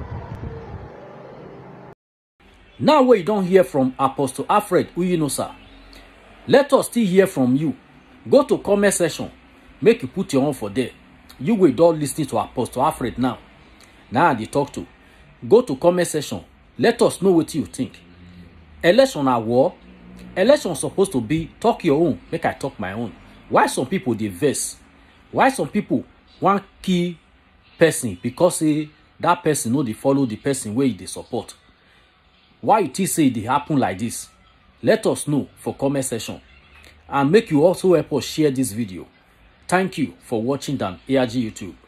Now we don't hear from Apostle Alfred Uyinosa. Let us still hear from you. Go to comment section. Make you put your own for there. You will don't listen to Apostle Alfred now. Now they talk to. Go to comment section. Let us know what you think. Election are war. Election supposed to be talk your own. Make I talk my own. Why some people they vex? Why some people want key person because say that person know they follow the person where they support? Why you think say they happen like this? Let us know for comment section. And make you also help us share this video. Thank you for watching the A R G YouTube.